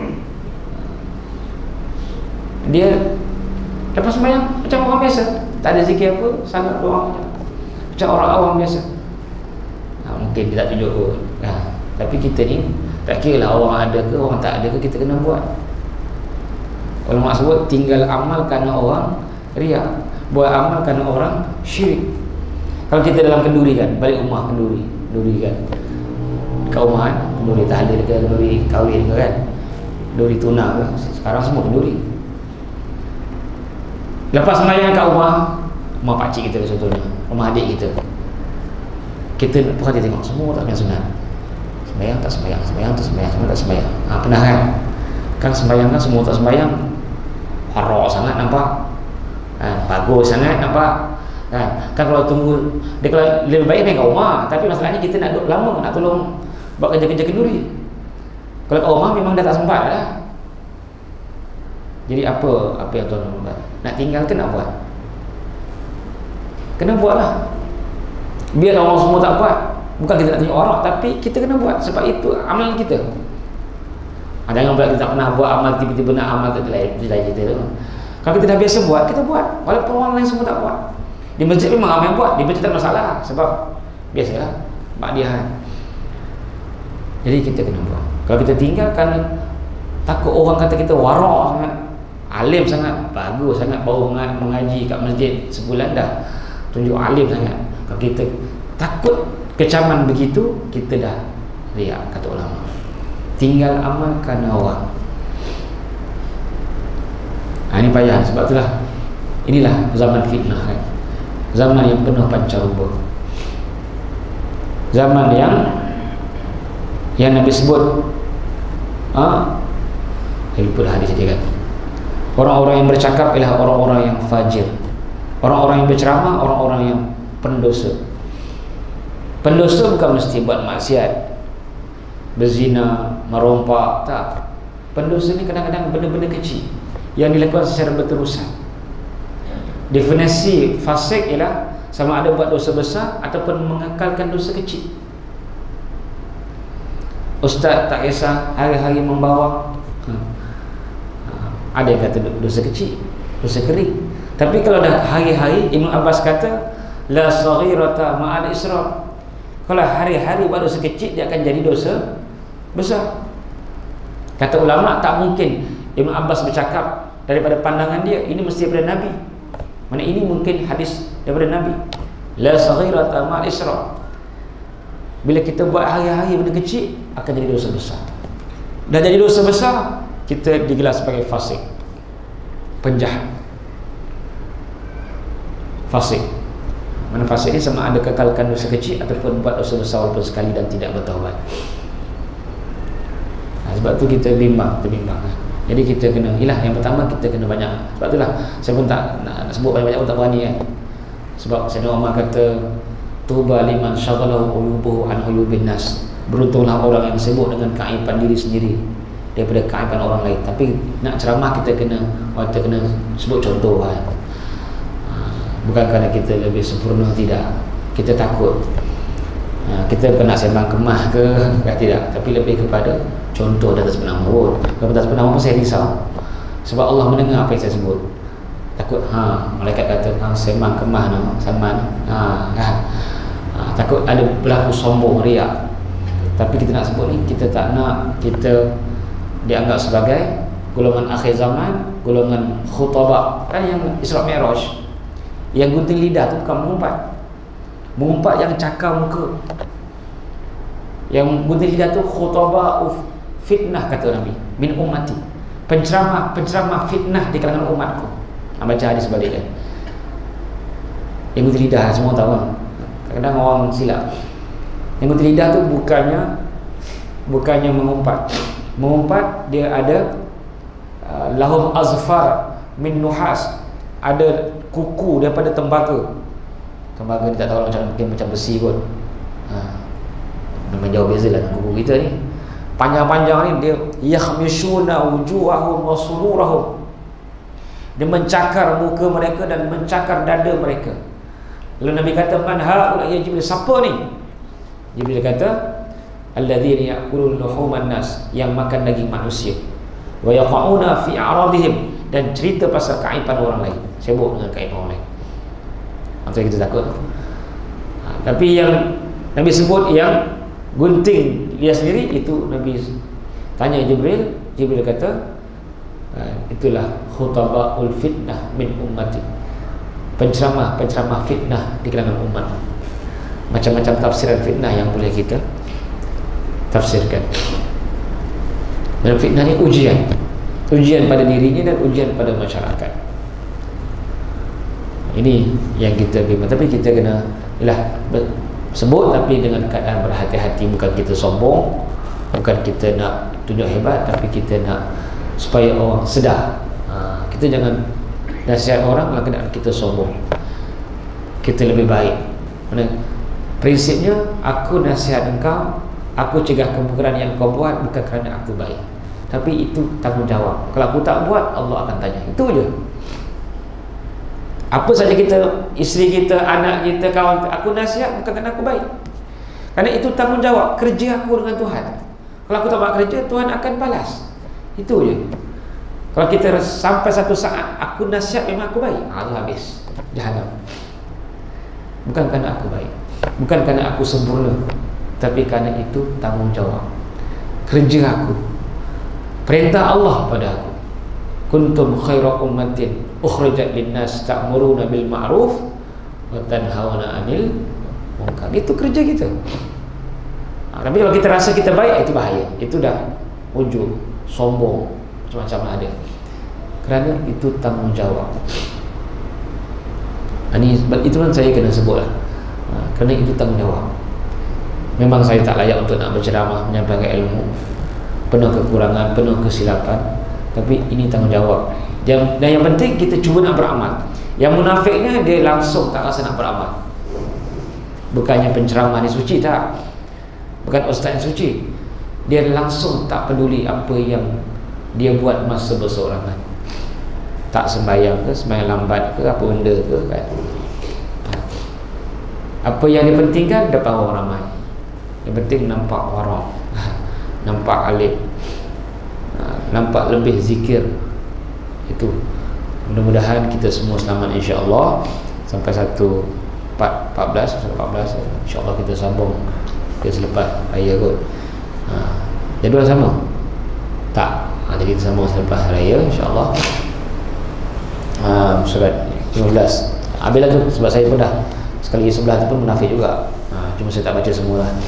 dia lepas sembahyang macam orang biasa, tak ada zikir apa, salat doang macam orang awam biasa. Ha, mungkin dia tak tunjuk pun. Ha, tapi kita ni tak kira lah orang ada ke orang tak ada ke, kita kena buat. Ulama sebut tinggal amal kerana orang riak, buat amal kerana orang syirik. Kalau kita dalam kenduri kan, balik rumah kenduri, kenduri kan, kat rumah kan, kenduri tahlil ke, kenduri kahwin ke kan, kenduri tunang ke, sekarang semua kenduri. Lepas sembahyang kat rumah, rumah pakcik kita contohnya, rumah adik kita, kita perhati tengok semua tak sembahyang sunat, sembahyang tak sembahyang, sembahyang tak sembahyang, sembahyang tak sembahyang. Ha, pernah kan? Kan sembahyang kan semua tak sembahyang, harok sangat nampak. Ha, bagus sangat nampak kan. Kan kalau tunggu dia, kalau lebih baik main kat rumah, tapi masalahnya kita nak duduk lama nak tolong buat kerja-kerja kenduri. Kalau kat rumah memang dah tak sempat dah. Jadi apa apa yang tuan buat? Nak tinggal ke nak buat? Kena buat lah. Biar orang semua tak buat, bukan kita nak tunjuk orang, tapi kita kena buat sebab itu amalan kita. Ada yang pula kita tak pernah buat amal, tiba-tiba nak amal tu lain cerita tu. Kalau kita dah biasa buat, kita buat. Walaupun orang lain semua tak buat. Di masjid memang ramai yang buat, di masjid tak masalah sebab biasalah ba'diyah. Jadi kita kena buat. Kalau kita tinggal kerana takut orang kata kita warak sangat, alim sangat, bagus sangat, baru mengaji kat masjid sebulan dah tunjuk alim sangat. Kalau kita takut kecaman begitu, kita dah riak, kata ulama. Tinggal amal kerana orang. Ha, ini payah, sebab itulah inilah zaman fitnah kan. Zaman yang penuh pancaruba. Zaman yang yang Nabi sebut, ha? Saya lupa dah hadis dia kan. Orang-orang yang bercakap ialah orang-orang yang fajir. Orang-orang yang berceramah, orang-orang yang pendosa. Pendosa bukan mesti buat maksiat, berzina, merompak, tak. Pendosa ni kadang-kadang benda-benda kecil yang dilakukan secara berterusan. Definisi fasik ialah sama ada buat dosa besar ataupun mengekalkan dosa kecil. Ustaz tak kisah hari-hari membawa, ada yang kata dosa kecil, dosa kering. Tapi kalau dah hari-hari, Ibn Abbas kata la saghirata ma'al israr. Kalau hari-hari buat dosa kecil, dia akan jadi dosa besar. Kata ulama, tak mungkin Ibn Abbas bercakap daripada pandangan dia, ini mesti daripada Nabi. Mana ini mungkin hadis daripada Nabi. La saghirata ma'al israr. Bila kita buat hari-hari benda kecil, akan jadi dosa besar. Dah jadi dosa besar, kita digelar sebagai fasik, penjahat. Fasik. Mana fasik ni sama ada kekalkan dosa kecil ataupun buat dosa besar walaupun sekali dan tidak bertaubat. Nah, sebab tu kita bimbang, terbimbang. Jadi kita kena, ialah yang pertama kita kena banyak. Sebab itulah saya pun tak nak, nak sebut banyak-banyak pun tak berani kan. Sebab Sayyidina Umar kata, tuba liman syaghalahu uyubuhu an uyubin nas. Beruntunglah orang yang sibuk dengan keaiban diri sendiri daripada keaiban orang lain. Tapi nak ceramah kita kena, kita kena sebut contoh kan. Bukan kerana kita lebih sempurna, tidak. Kita takut kita kena sembang kemah ke, tidak. Tapi lebih kepada contoh di atas benang pun. Kalau atas benang pun saya risau, sebab Allah mendengar apa yang saya sebut. Takut ha malaikat kata ha sembang kemah no Salman, ha, ha. ha takut ada berlaku sombong, riak. Tapi kita nak sebut ni, kita tak nak kita dianggap sebagai golongan akhir zaman, golongan khutbah. Kan yang Isra Mi'raj, yang gunting lidah tu bukan mengumpat. Mengumpat yang cakar muka. Yang gunting lidah tu khutbah fitnah, kata Nabi, min ummati. Penceramah, penceramah fitnah di kalangan umatku. Ha, baca hadis balik kan. Yang gunting lidah semua tahu kan. Kadang-kadang orang silap. Yang gunting lidah tu bukannya bukannya mengumpat. Mengumpat dia ada uh, lahum azfar min nuhas, ada kuku daripada tembaga. Tembaga ni tak tahu macam mungkin macam besi kot. Ha. Memang jauh beza lah dengan kuku kita ni. Panjang-panjang ni dia yakhmishuna wujuhahum wa sururahum. Dia mencakar muka mereka dan mencakar dada mereka. Lalu Nabi kata, man haula ya Jibril, siapa ni? Jibril kata, alladzina ya'kulun luhuman nas, yang makan daging manusia. Wa yaqauna fi a'radihim, dan cerita pasal keaiban orang lain, sibuk dengan keaiban orang lain. Maksudnya kita takut. Ha, tapi yang Nabi sebut yang gunting dia sendiri, itu Nabi tanya Jibril. Jibril kata, itulah khutabaul fitnah min ummati, penceramah-penceramah fitnah di kalangan umat. Macam-macam tafsiran fitnah yang boleh kita tafsirkan. Dan fitnah ni ujian, ujian pada dirinya dan ujian pada masyarakat. Ini yang kita bimbang. Tapi kita kena ialah sebut, tapi dengan keadaan berhati-hati. Bukan kita sombong, bukan kita nak tunjuk hebat, tapi kita nak supaya orang sedar. Ha, kita jangan nasihat orang lah kena kita sombong. Kita lebih baik. Mana prinsipnya, aku nasihat engkau, aku cegah kemungkaran yang kau buat bukan kerana aku baik, tapi itu tanggungjawab. Kalau aku tak buat, Allah akan tanya. Itu je. Apa saja kita, isteri kita, anak kita, kawan kita, aku nasihat bukan kerana aku baik, kerana itu tanggungjawab, kerja aku dengan Tuhan. Kalau aku tak buat kerja, Tuhan akan balas. Itu je. Kalau kita sampai satu saat aku nasihat memang aku baik, ha, habis jahanam. Bukan kerana aku baik, bukan kerana aku sempurna, tapi kerana itu tanggungjawab, kerja aku, perintah Allah pada aku. Kuntum khaira ummatin ukhrijat linnas ta'muruna bil ma'ruf wa tanhauna 'anil munkar. Itu kerja kita. Ha, tapi kalau kita rasa kita baik, itu bahaya. Itu dah ujub, sombong, macam-macam ada. Kerana itu tanggungjawab. Ini sebab itu kan saya kena sebut lah. Ha, kerana itu tanggungjawab. Memang saya tak layak untuk nak berceramah, menyampaikan ilmu, penuh kekurangan, penuh kesilapan, tapi ini tanggungjawab. Dan, dan yang penting kita cuba nak beramal. Yang munafiknya dia langsung tak rasa nak beramal. Bukannya penceramah ni suci, tak. Bukan ustaz yang suci. Dia langsung tak peduli apa yang dia buat masa berseorangan. Tak sembahyang ke, sembahyang lambat ke, apa benda ke kan. Apa yang dipentingkan depan orang ramai. Yang penting nampak orang, nampak alim, nampak lebih zikir. Itu. Mudah-mudahan kita semua selamat insya-Allah sampai satu empat belas insya-Allah kita sambung ke selepas raya kot. Ha, jadual sama? Tak. Ha, jadi kita sambung selepas raya insya-Allah. Ha, surat lima belas. Habislah tu sebab saya pun dah sekali sebelah tu pun munafik juga. Ha, cuma saya tak baca semualah.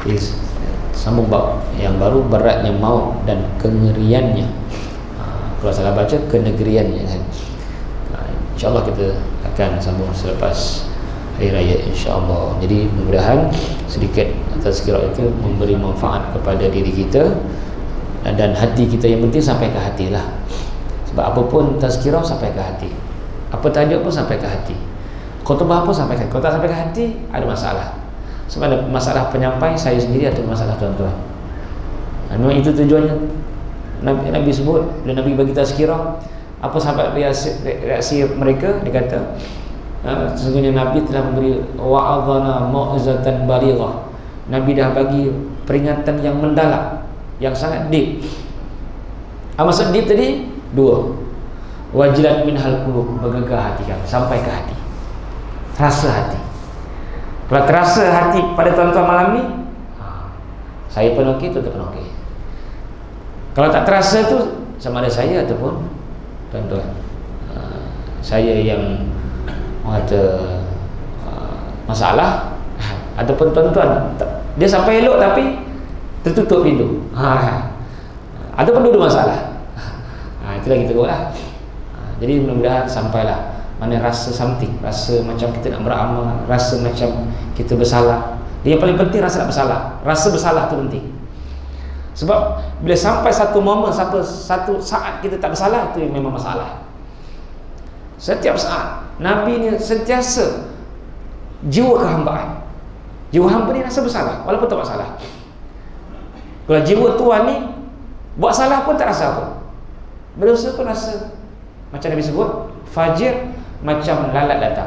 Jadi, sambung bab yang baru, beratnya maut dan kengeriannya. Ha, kalau salah baca kenegeriannya kan. Ha, InsyaAllah kita akan sambung selepas hari raya insyaAllah. Jadi mudah-mudahan sedikit tazkirah itu memberi manfaat kepada diri kita dan, dan hati kita. Yang penting sampai ke hati lah. Sebab apapun tazkirah sampai ke hati, apa tajuk pun sampai ke hati, khutbah pun sampai ke hati. Kalau tak sampai ke hati, ada masalah. Sebab ada masalah penyampai saya sendiri atau masalah tuan-tuan. Memang itu tujuannya Nabi, Nabi sebut, dan Nabi bagi tazkirah. Apa sahabat reaksi, reaksi mereka? Dia kata, Uh, sesungguhnya Nabi telah memberi wa'adhana mau'izatan balighah. Nabi dah bagi peringatan yang mendalam, yang sangat deep. Apa maksud deep tadi? Dua. Wajilat minhal qulub, bergegar hati kamu sampai ke hati. Terasa hati. Kalau terasa hati pada tuan-tuan malam ni, ha, saya pun okey, tuan-tuan pun okey. Kalau tak terasa tu, sama ada saya ataupun tuan-tuan, uh, saya yang ada uh, masalah, ataupun tuan-tuan dia sampai elok tapi tertutup pintu, ha, ataupun dua-dua masalah. Ha, itulah kita buat lah. Ha, jadi mudah-mudahan sampailah mana rasa something, rasa macam kita nak beramal, rasa macam kita bersalah. Dia yang paling penting rasa nak bersalah. Rasa bersalah tu penting. Sebab bila sampai satu momen, satu, satu saat kita tak bersalah, itu memang masalah. Setiap saat Nabi ni sentiasa jiwa kehambaan. Jiwa hamba ni rasa bersalah walaupun tak buat salah. Kalau jiwa tuan ni buat salah pun tak rasa apa, berdosa pun rasa. Macam Nabi sebut, fajir macam lalat datang.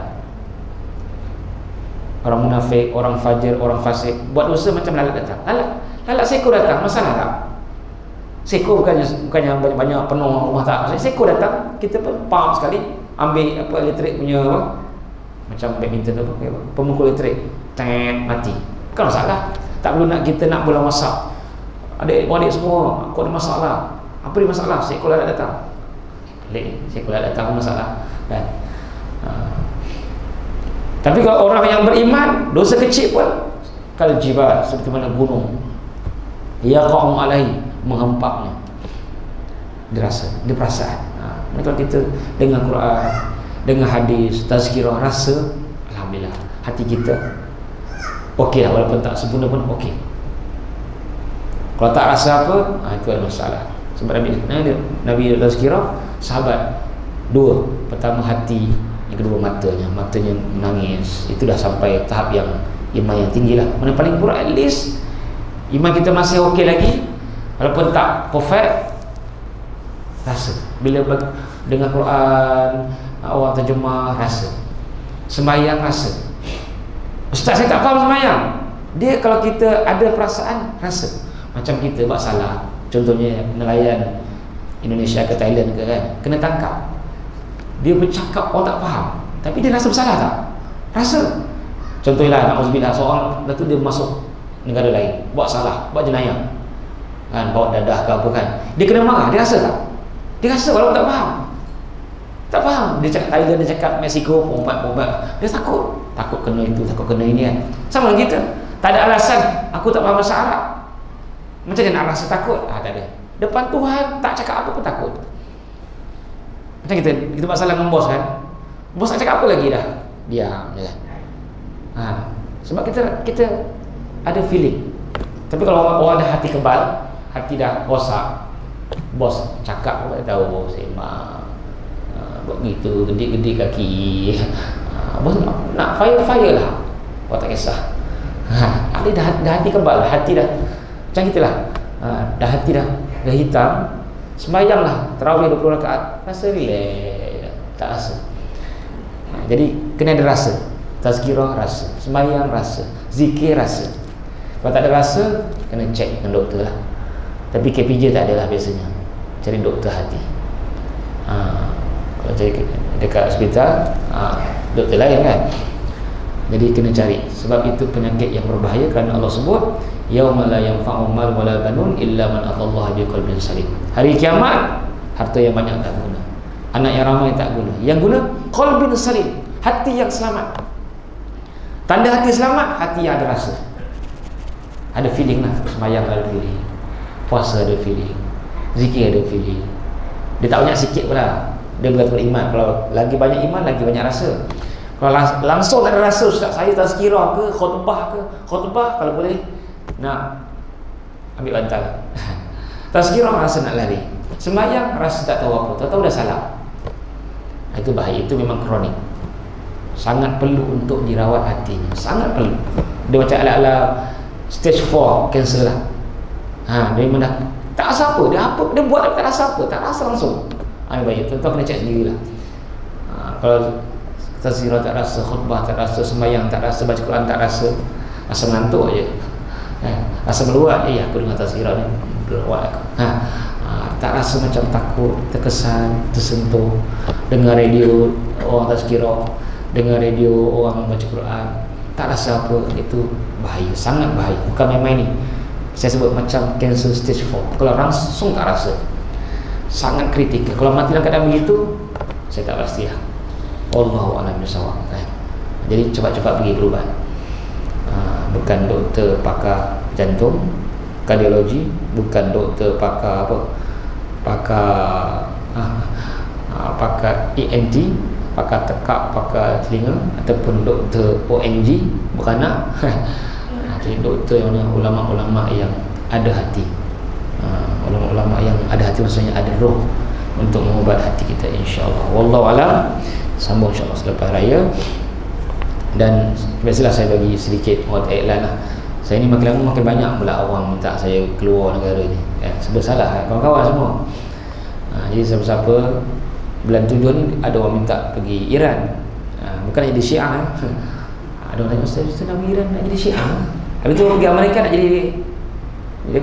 Orang munafik, orang fajir, orang fasik buat dosa macam lalat datang. Lalat, lalat seekor datang, masalah tak? Seekor bukannya bukannya banyak-banyak penuh rumah tak. Seekor datang, kita pun pam sekali ambil apa elektrik punya apa, macam badminton apa, apa pemukul elektrik, tet, mati. Bukan masalah. Tak perlu nak kita nak bola masak. Adik-adik semua, aku ada masalah. Apa dia masalah? Seekor lalat datang. Pelik, seekor lalat datang masalah kan. Ha. Tapi kalau orang yang beriman, dosa kecil pun kal jibal, seperti mana gunung, yaqa'u alaihi, menghempaknya. Dirasa, dia perasaan. Ha. Kalau kita dengar Quran, dengar hadis, tazkirah, rasa alhamdulillah hati kita okey lah, walaupun tak sempurna pun okey. Kalau tak rasa apa, ha, itu ada masalah. Sebab Nabi Nabi, Nabi tazkirah sahabat dua, pertama hati, yang kedua matanya, matanya menangis. Itu dah sampai tahap yang iman yang tinggi lah. Mana paling kurang at least iman kita masih okey lagi, walaupun tak perfect. Rasa bila dengar Quran, orang terjemah, rasa. Sembahyang, rasa. Ustaz, saya tak faham sembahyang. Dia kalau kita ada perasaan, rasa. Macam kita buat salah, contohnya nelayan Indonesia ke Thailand ke kan, kena tangkap, dia bercakap orang tak faham, tapi dia rasa bersalah tak? Rasa. Contohnya na'udzubillah, seorang tu dia masuk negara lain, buat salah, buat jenayah kan, bawa dadah ke apa kan, dia kena marah, dia rasa tak? Dia rasa walaupun tak faham. Tak faham. Dia cakap Thailand, dia cakap Mexico, pompat-pompat, dia takut. Takut kena itu, takut kena ini kan. Sama dengan kita. Tak ada alasan, aku tak faham bahasa Arab. Macam dia nak rasa takut? Ah, tak ada. Depan Tuhan, tak cakap apa pun takut. Macam kita, kita buat salah dengan bos kan. Bos tak cakap apa lagi dah, diam je. Ha, sebab kita kita ada feeling. Tapi kalau orang, orang ada hati kebal, hati dah rosak, bos cakap apa tahu, sembang, uh, buat gitu, gede-gede kaki, uh, bos nak, nak fire-fire lah, awak tak kisah. Ha, ada dah, dah hati kebal, hati dah macam kita lah, uh, dah hati dah, dah hitam, sembahyang lah, tarawih dua puluh rakaat, rasa relax, tak rasa. Ha, jadi kena ada rasa, tazkirah rasa, sembahyang rasa, zikir rasa. Kalau tak ada rasa, kena cek dengan doktor lah. Tapi K P J tak ada lah biasanya, cari doktor hati. Ha, kalau cari dekat hospital, ha, doktor lain kan. Jadi kena cari, sebab itu penyakit yang berbahaya. Kerana Allah sebut, yauma la yanfa'u mal wala banun illa man atallaha biqalbin salim. Hari kiamat, harta yang banyak tak guna, anak yang ramai tak guna. Yang guna qalbin salim, hati yang selamat. Tanda hati selamat, hati yang ada rasa. ada feeling lah. Sembahyang ada feeling, puasa ada feeling, zikir ada feeling. Dia tak banyak sikit pula, dia berkata iman. Kalau lagi banyak iman, lagi banyak rasa. Kalau lang- langsung tak ada rasa, Ustaz, saya tazkirah ke, khutbah ke, khutbah kalau boleh nak ambil bantal. Tazkirah rasa nak lari, sembahyang rasa tak tahu apa, tak tahu dah salah. Itu bahaya, itu memang kronik. Sangat perlu untuk dirawat hatinya, sangat perlu. Dia macam ala-ala stage four cancer lah. Ha, dia memang dah tak rasa apa, dia apa dia buat tak rasa apa, tak rasa langsung. Ha, baik, tuan-tuan kena cek sendirilah. Ha, kalau tazkirah tak rasa, khutbah tak rasa, sembahyang tak rasa, baca Quran tak rasa, rasa mengantuk aje. Ha, rasa meluat, eh aku dengar tazkirah ni meluat aku. Ha, ha, tak rasa macam takut, terkesan, tersentuh dengar radio orang tazkirah, dengar radio orang baca Quran, tak rasa apa, itu bahaya, sangat bahaya. Bukan main-main ni. Saya sebut macam cancer stage four. Kalau langsung tak rasa, sangat kritikal. Kalau mati dalam keadaan begitu, saya tak pasti lah. Wallahu a'lam bishawab, kan? Jadi cepat-cepat pergi berubat. Uh, bukan doktor pakar jantung, kardiologi, bukan doktor pakar apa, pakar uh, uh, pakar E N T, pakar tekak, pakar telinga, ataupun doktor O N G, beranak. Jadi doktor yang mana ulama-ulama yang ada hati, uh, ulama-ulama yang ada hati, maksudnya ada roh untuk mengubat hati kita, insya-Allah. Wallahu a'lam. Sambung insya-Allah selepas raya. Dan biasalah saya bagi sedikit buat iklan lah. Saya ni makin lama makin banyak pula orang minta saya keluar negara ni, kan? Sebab salah kan? Kawan-kawan semua. Ha, jadi siapa-siapa bulan tujuh ni ada orang minta pergi Iran. Ha, bukan nak jadi Syiah eh? Ada orang tanya, Ustaz, Ustaz nak pergi Iran nak jadi Syiah? Habis tu pergi Amerika nak jadi jadi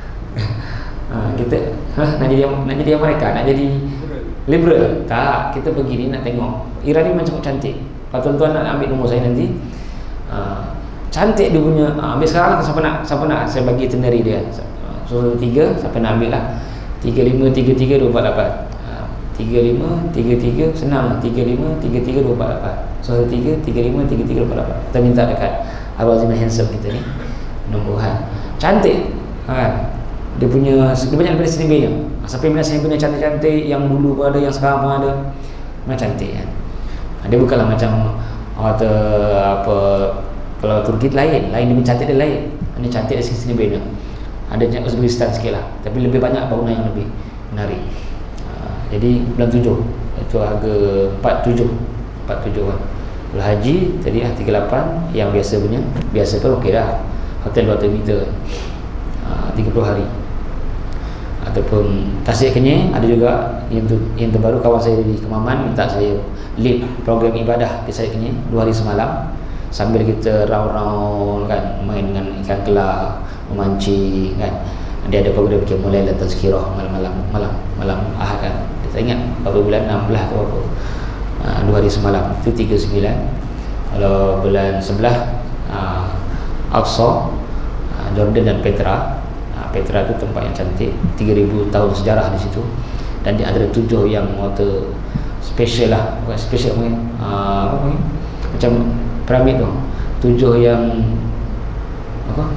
ha, kita ha, nak jadi nak jadi Amerika, nak jadi liberal. Tak, kita pergi ni nak tengok Iran ni macam cantik. Kalau tuan-tuan nak ambil nombor saya nanti, uh, cantik dia punya. Uh, ambil sekarang lah, siapa nak, siapa nak saya bagi itinerary dia. So tiga, siapa nak ambil lah. Tiga lima tiga tiga dua empat lapan. Tiga lima tiga tiga senang lah. Tiga lima tiga tiga dua empat lapan. So tiga tiga lima tiga tiga dua empat lapan. Kita minta dekat Abang Azim handsome kita ni, nombor-han. Cantik, kan? Dia punya, dia banyak daripada sini punya. Sampai mana sini punya cantik-cantik, yang dulu pun ada, yang sekarang pun ada. Memang cantik, kan? Dia bukanlah macam atau apa, kalau Turki lain, lain dia cantik dia lain. Ini cantik dari sini beda. Ada Uzbekistan sikit lah, tapi lebih banyak bangunan yang lebih menarik. Uh, jadi bulan tujuh itu harga empat tujuh empat tujuh kan. Kalau haji tadi ah tiga lapan yang biasa punya, biasa pun okey dah. Hotel dua ratus meter uh, tiga puluh hari. Ataupun Tasik Kenyir ada juga yang tu, yang terbaru kawan saya di Kemaman minta saya lead program ibadah di Tasik Kenyir dua hari semalam sambil kita round-round kan, main dengan ikan kelar, memancing kan. Dia ada program kita mulai lah tazkirah malam-malam malam malam Ahad kan. Saya ingat berapa bulan enam belas atau apa. Uh, dua hari semalam itu tiga puluh sembilan. Kalau bulan sebelah uh, Aqsa, uh, Jordan dan Petra. Petra itu tempat yang cantik, tiga ribu tahun sejarah di situ, dan dia ada tujuh yang water special lah, bukan special mungkin uh, apa mungkin macam piramid tu, tujuh yang apa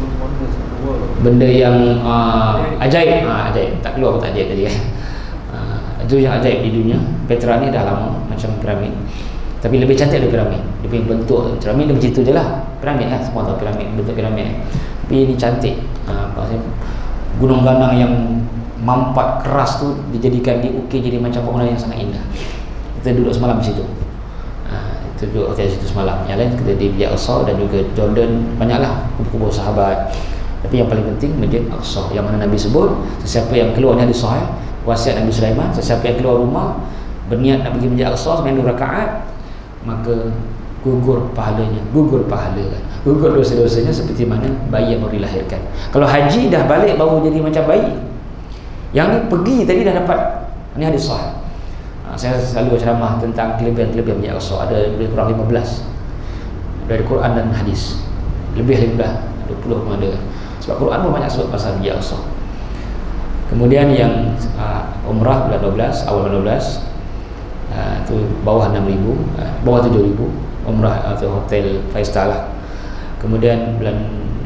benda yang uh, ajaib, uh, ajaib tak keluar apa tak ajaib tadi kan. Uh, itu yang ajaib di dunia. Petra ni dah lama macam piramid, tapi lebih cantik dari piramid. Dia punya bentuk piramid dia macam tu je lah, piramid kan, semua tahu piramid, bentuk piramid. Tapi ini cantik. Ha, gunung ganang yang mampat keras tu dijadikan diukir jadi macam bangunan yang sangat indah. Kita duduk semalam di situ. Ha, itu duduk hotel situ semalam. Yang lain kita di Masjid Aqsa dan juga Jordan, banyaklah kubur-kubur sahabat. Tapi yang paling penting Masjid Aqsa yang mana Nabi sebut, sesiapa yang keluar ni hadis sahih, wasiat Nabi Sulaiman, sesiapa yang keluar rumah berniat nak pergi Masjid Aqsa sembahyang dua rakaat, maka gugur pahalanya, gugur pahala kan. Gugur dosa-dosanya seperti mana bayi yang baru dilahirkan. Kalau haji dah balik baru jadi macam bayi. Yang ni pergi tadi dah dapat. Ini hadis sahih. Ha, saya selalu ceramah tentang kelebihan-kelebihan Masjid Aqsa, ada lebih kurang lima belas dari Quran dan hadis. Lebih lima belas, dua puluh pun ada. Sebab Quran pun banyak sebut pasal Masjid Aqsa. Kemudian yang uh, umrah bulan dua belas, awal bulan dua belas, uh, tu bawah enam ribu, uh, bawah tujuh ribu. Umrah atau hotel five star lah. Kemudian bulan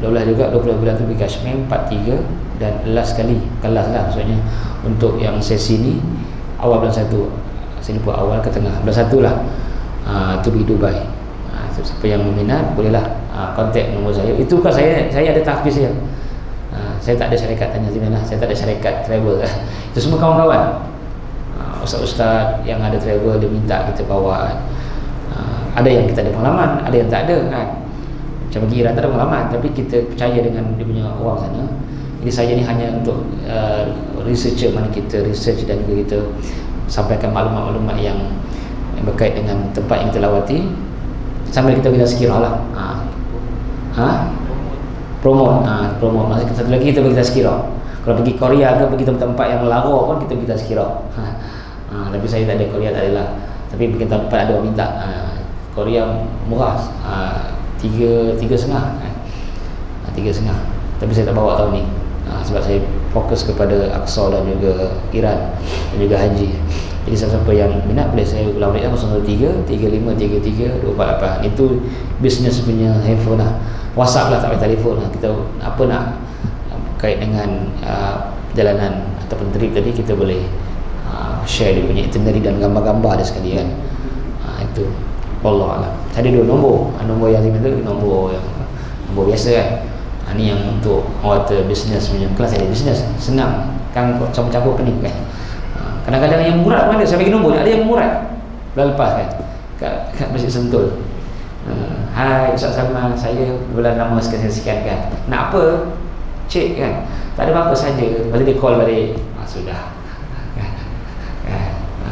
dua belas juga, dua puluh bulan tu pergi Kashmir, empat tiga, dan last kali kelas lah maksudnya untuk yang sesi ni awal bulan satu, saya lupa awal ke tengah bulan satu lah, uh, tu pergi Dubai. uh, siapa yang berminat bolehlah uh, kontak nombor saya. Itu kan saya saya ada tahfiz saya. uh, saya tak ada syarikat, tanya Zimana, saya tak ada syarikat travel. Itu semua kawan-kawan, uh, ustaz-ustaz yang ada travel dia minta kita bawa. uh, ada yang kita ada pengalaman, ada yang tak ada kan. Macam bagi Iran tak ada pengalaman, tapi kita percaya dengan dia punya orang sana. Jadi saya ni hanya untuk uh, researcher, mana kita research dan juga kita sampaikan maklumat-maklumat yang, yang berkait dengan tempat yang kita lawati, sambil kita kita sekirah lah. Ha? Ha? Promote, ha, promote. Maksudnya satu lagi kita bagi tazkirah. Kalau pergi Korea ke pergi tempat-tempat yang lara pun kita bagi tazkirah. Ha. Ha, tapi saya tak ada Korea, tak adalah. Tapi pergi tempat ada orang minta. Ha. Korea murah. Ha. Tiga, tiga setengah kan? ha, Tiga setengah. Tapi saya tak bawa tahun ni, ha, sebab saya fokus kepada Aqsa dan juga Iran dan juga haji. Jadi siapa-siapa yang minat boleh saya ulang balik lah, kosong dua tiga, tiga lima tiga tiga, dua empat lapan. Itu bisnes punya handphone lah. WhatsApp lah, tak payah telefon lah. Kita apa nak kait dengan uh, perjalanan ataupun trip tadi, kita boleh uh, share dia punya itinerary dan gambar-gambar dia sekali kan. ha, Itu Wallahualam. Ada dua nombor. Nombor yang lima tu nombor yang nombor biasa kan. Ha, ni yang untuk orang kata bisnes punya kelas. Ada bisnes senang kan, campur-campur pening kan. Ha, kadang-kadang yang murad mana saya bagi nombor, ada yang murad dah lepas kan kat, kat Masjid Sentul. Ha, hai Ustaz Salman, saya bulan nama sekian-sekian kan, nak apa cik kan, tak ada apa-apa saja. Lepas dia call balik, ha, sudah kan. Ha,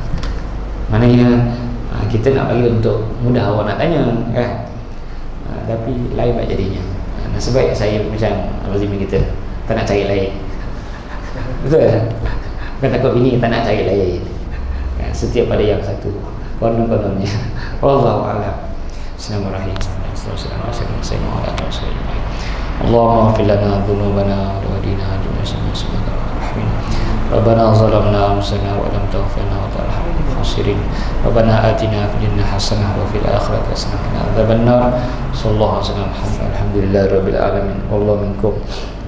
maknanya kita nak bagi untuk mudah orang nak tanya kan. ha, Tapi lain tak jadinya. ha, Nasib baik saya macam Al-Wazimin kita tak nak cari lain. Betul? Bukan takut bini tak nak cari lain kan, setiap pada yang satu konon-kononnya. Wallahualam. Bismillahirrahmanirrahim. Allahumma ighfir lana dhunubana wa hadina ajma'in. Rabbana zalamna anfusana wa lam taghfir lana wa tarhamna khasirin. Rabbana atina fid dunya hasanah wa fil akhirati hasanah wa qina adzabannar. Sallallahu alaihi wasallam. Alhamdulillahirabbil alamin. Wallahu minkum.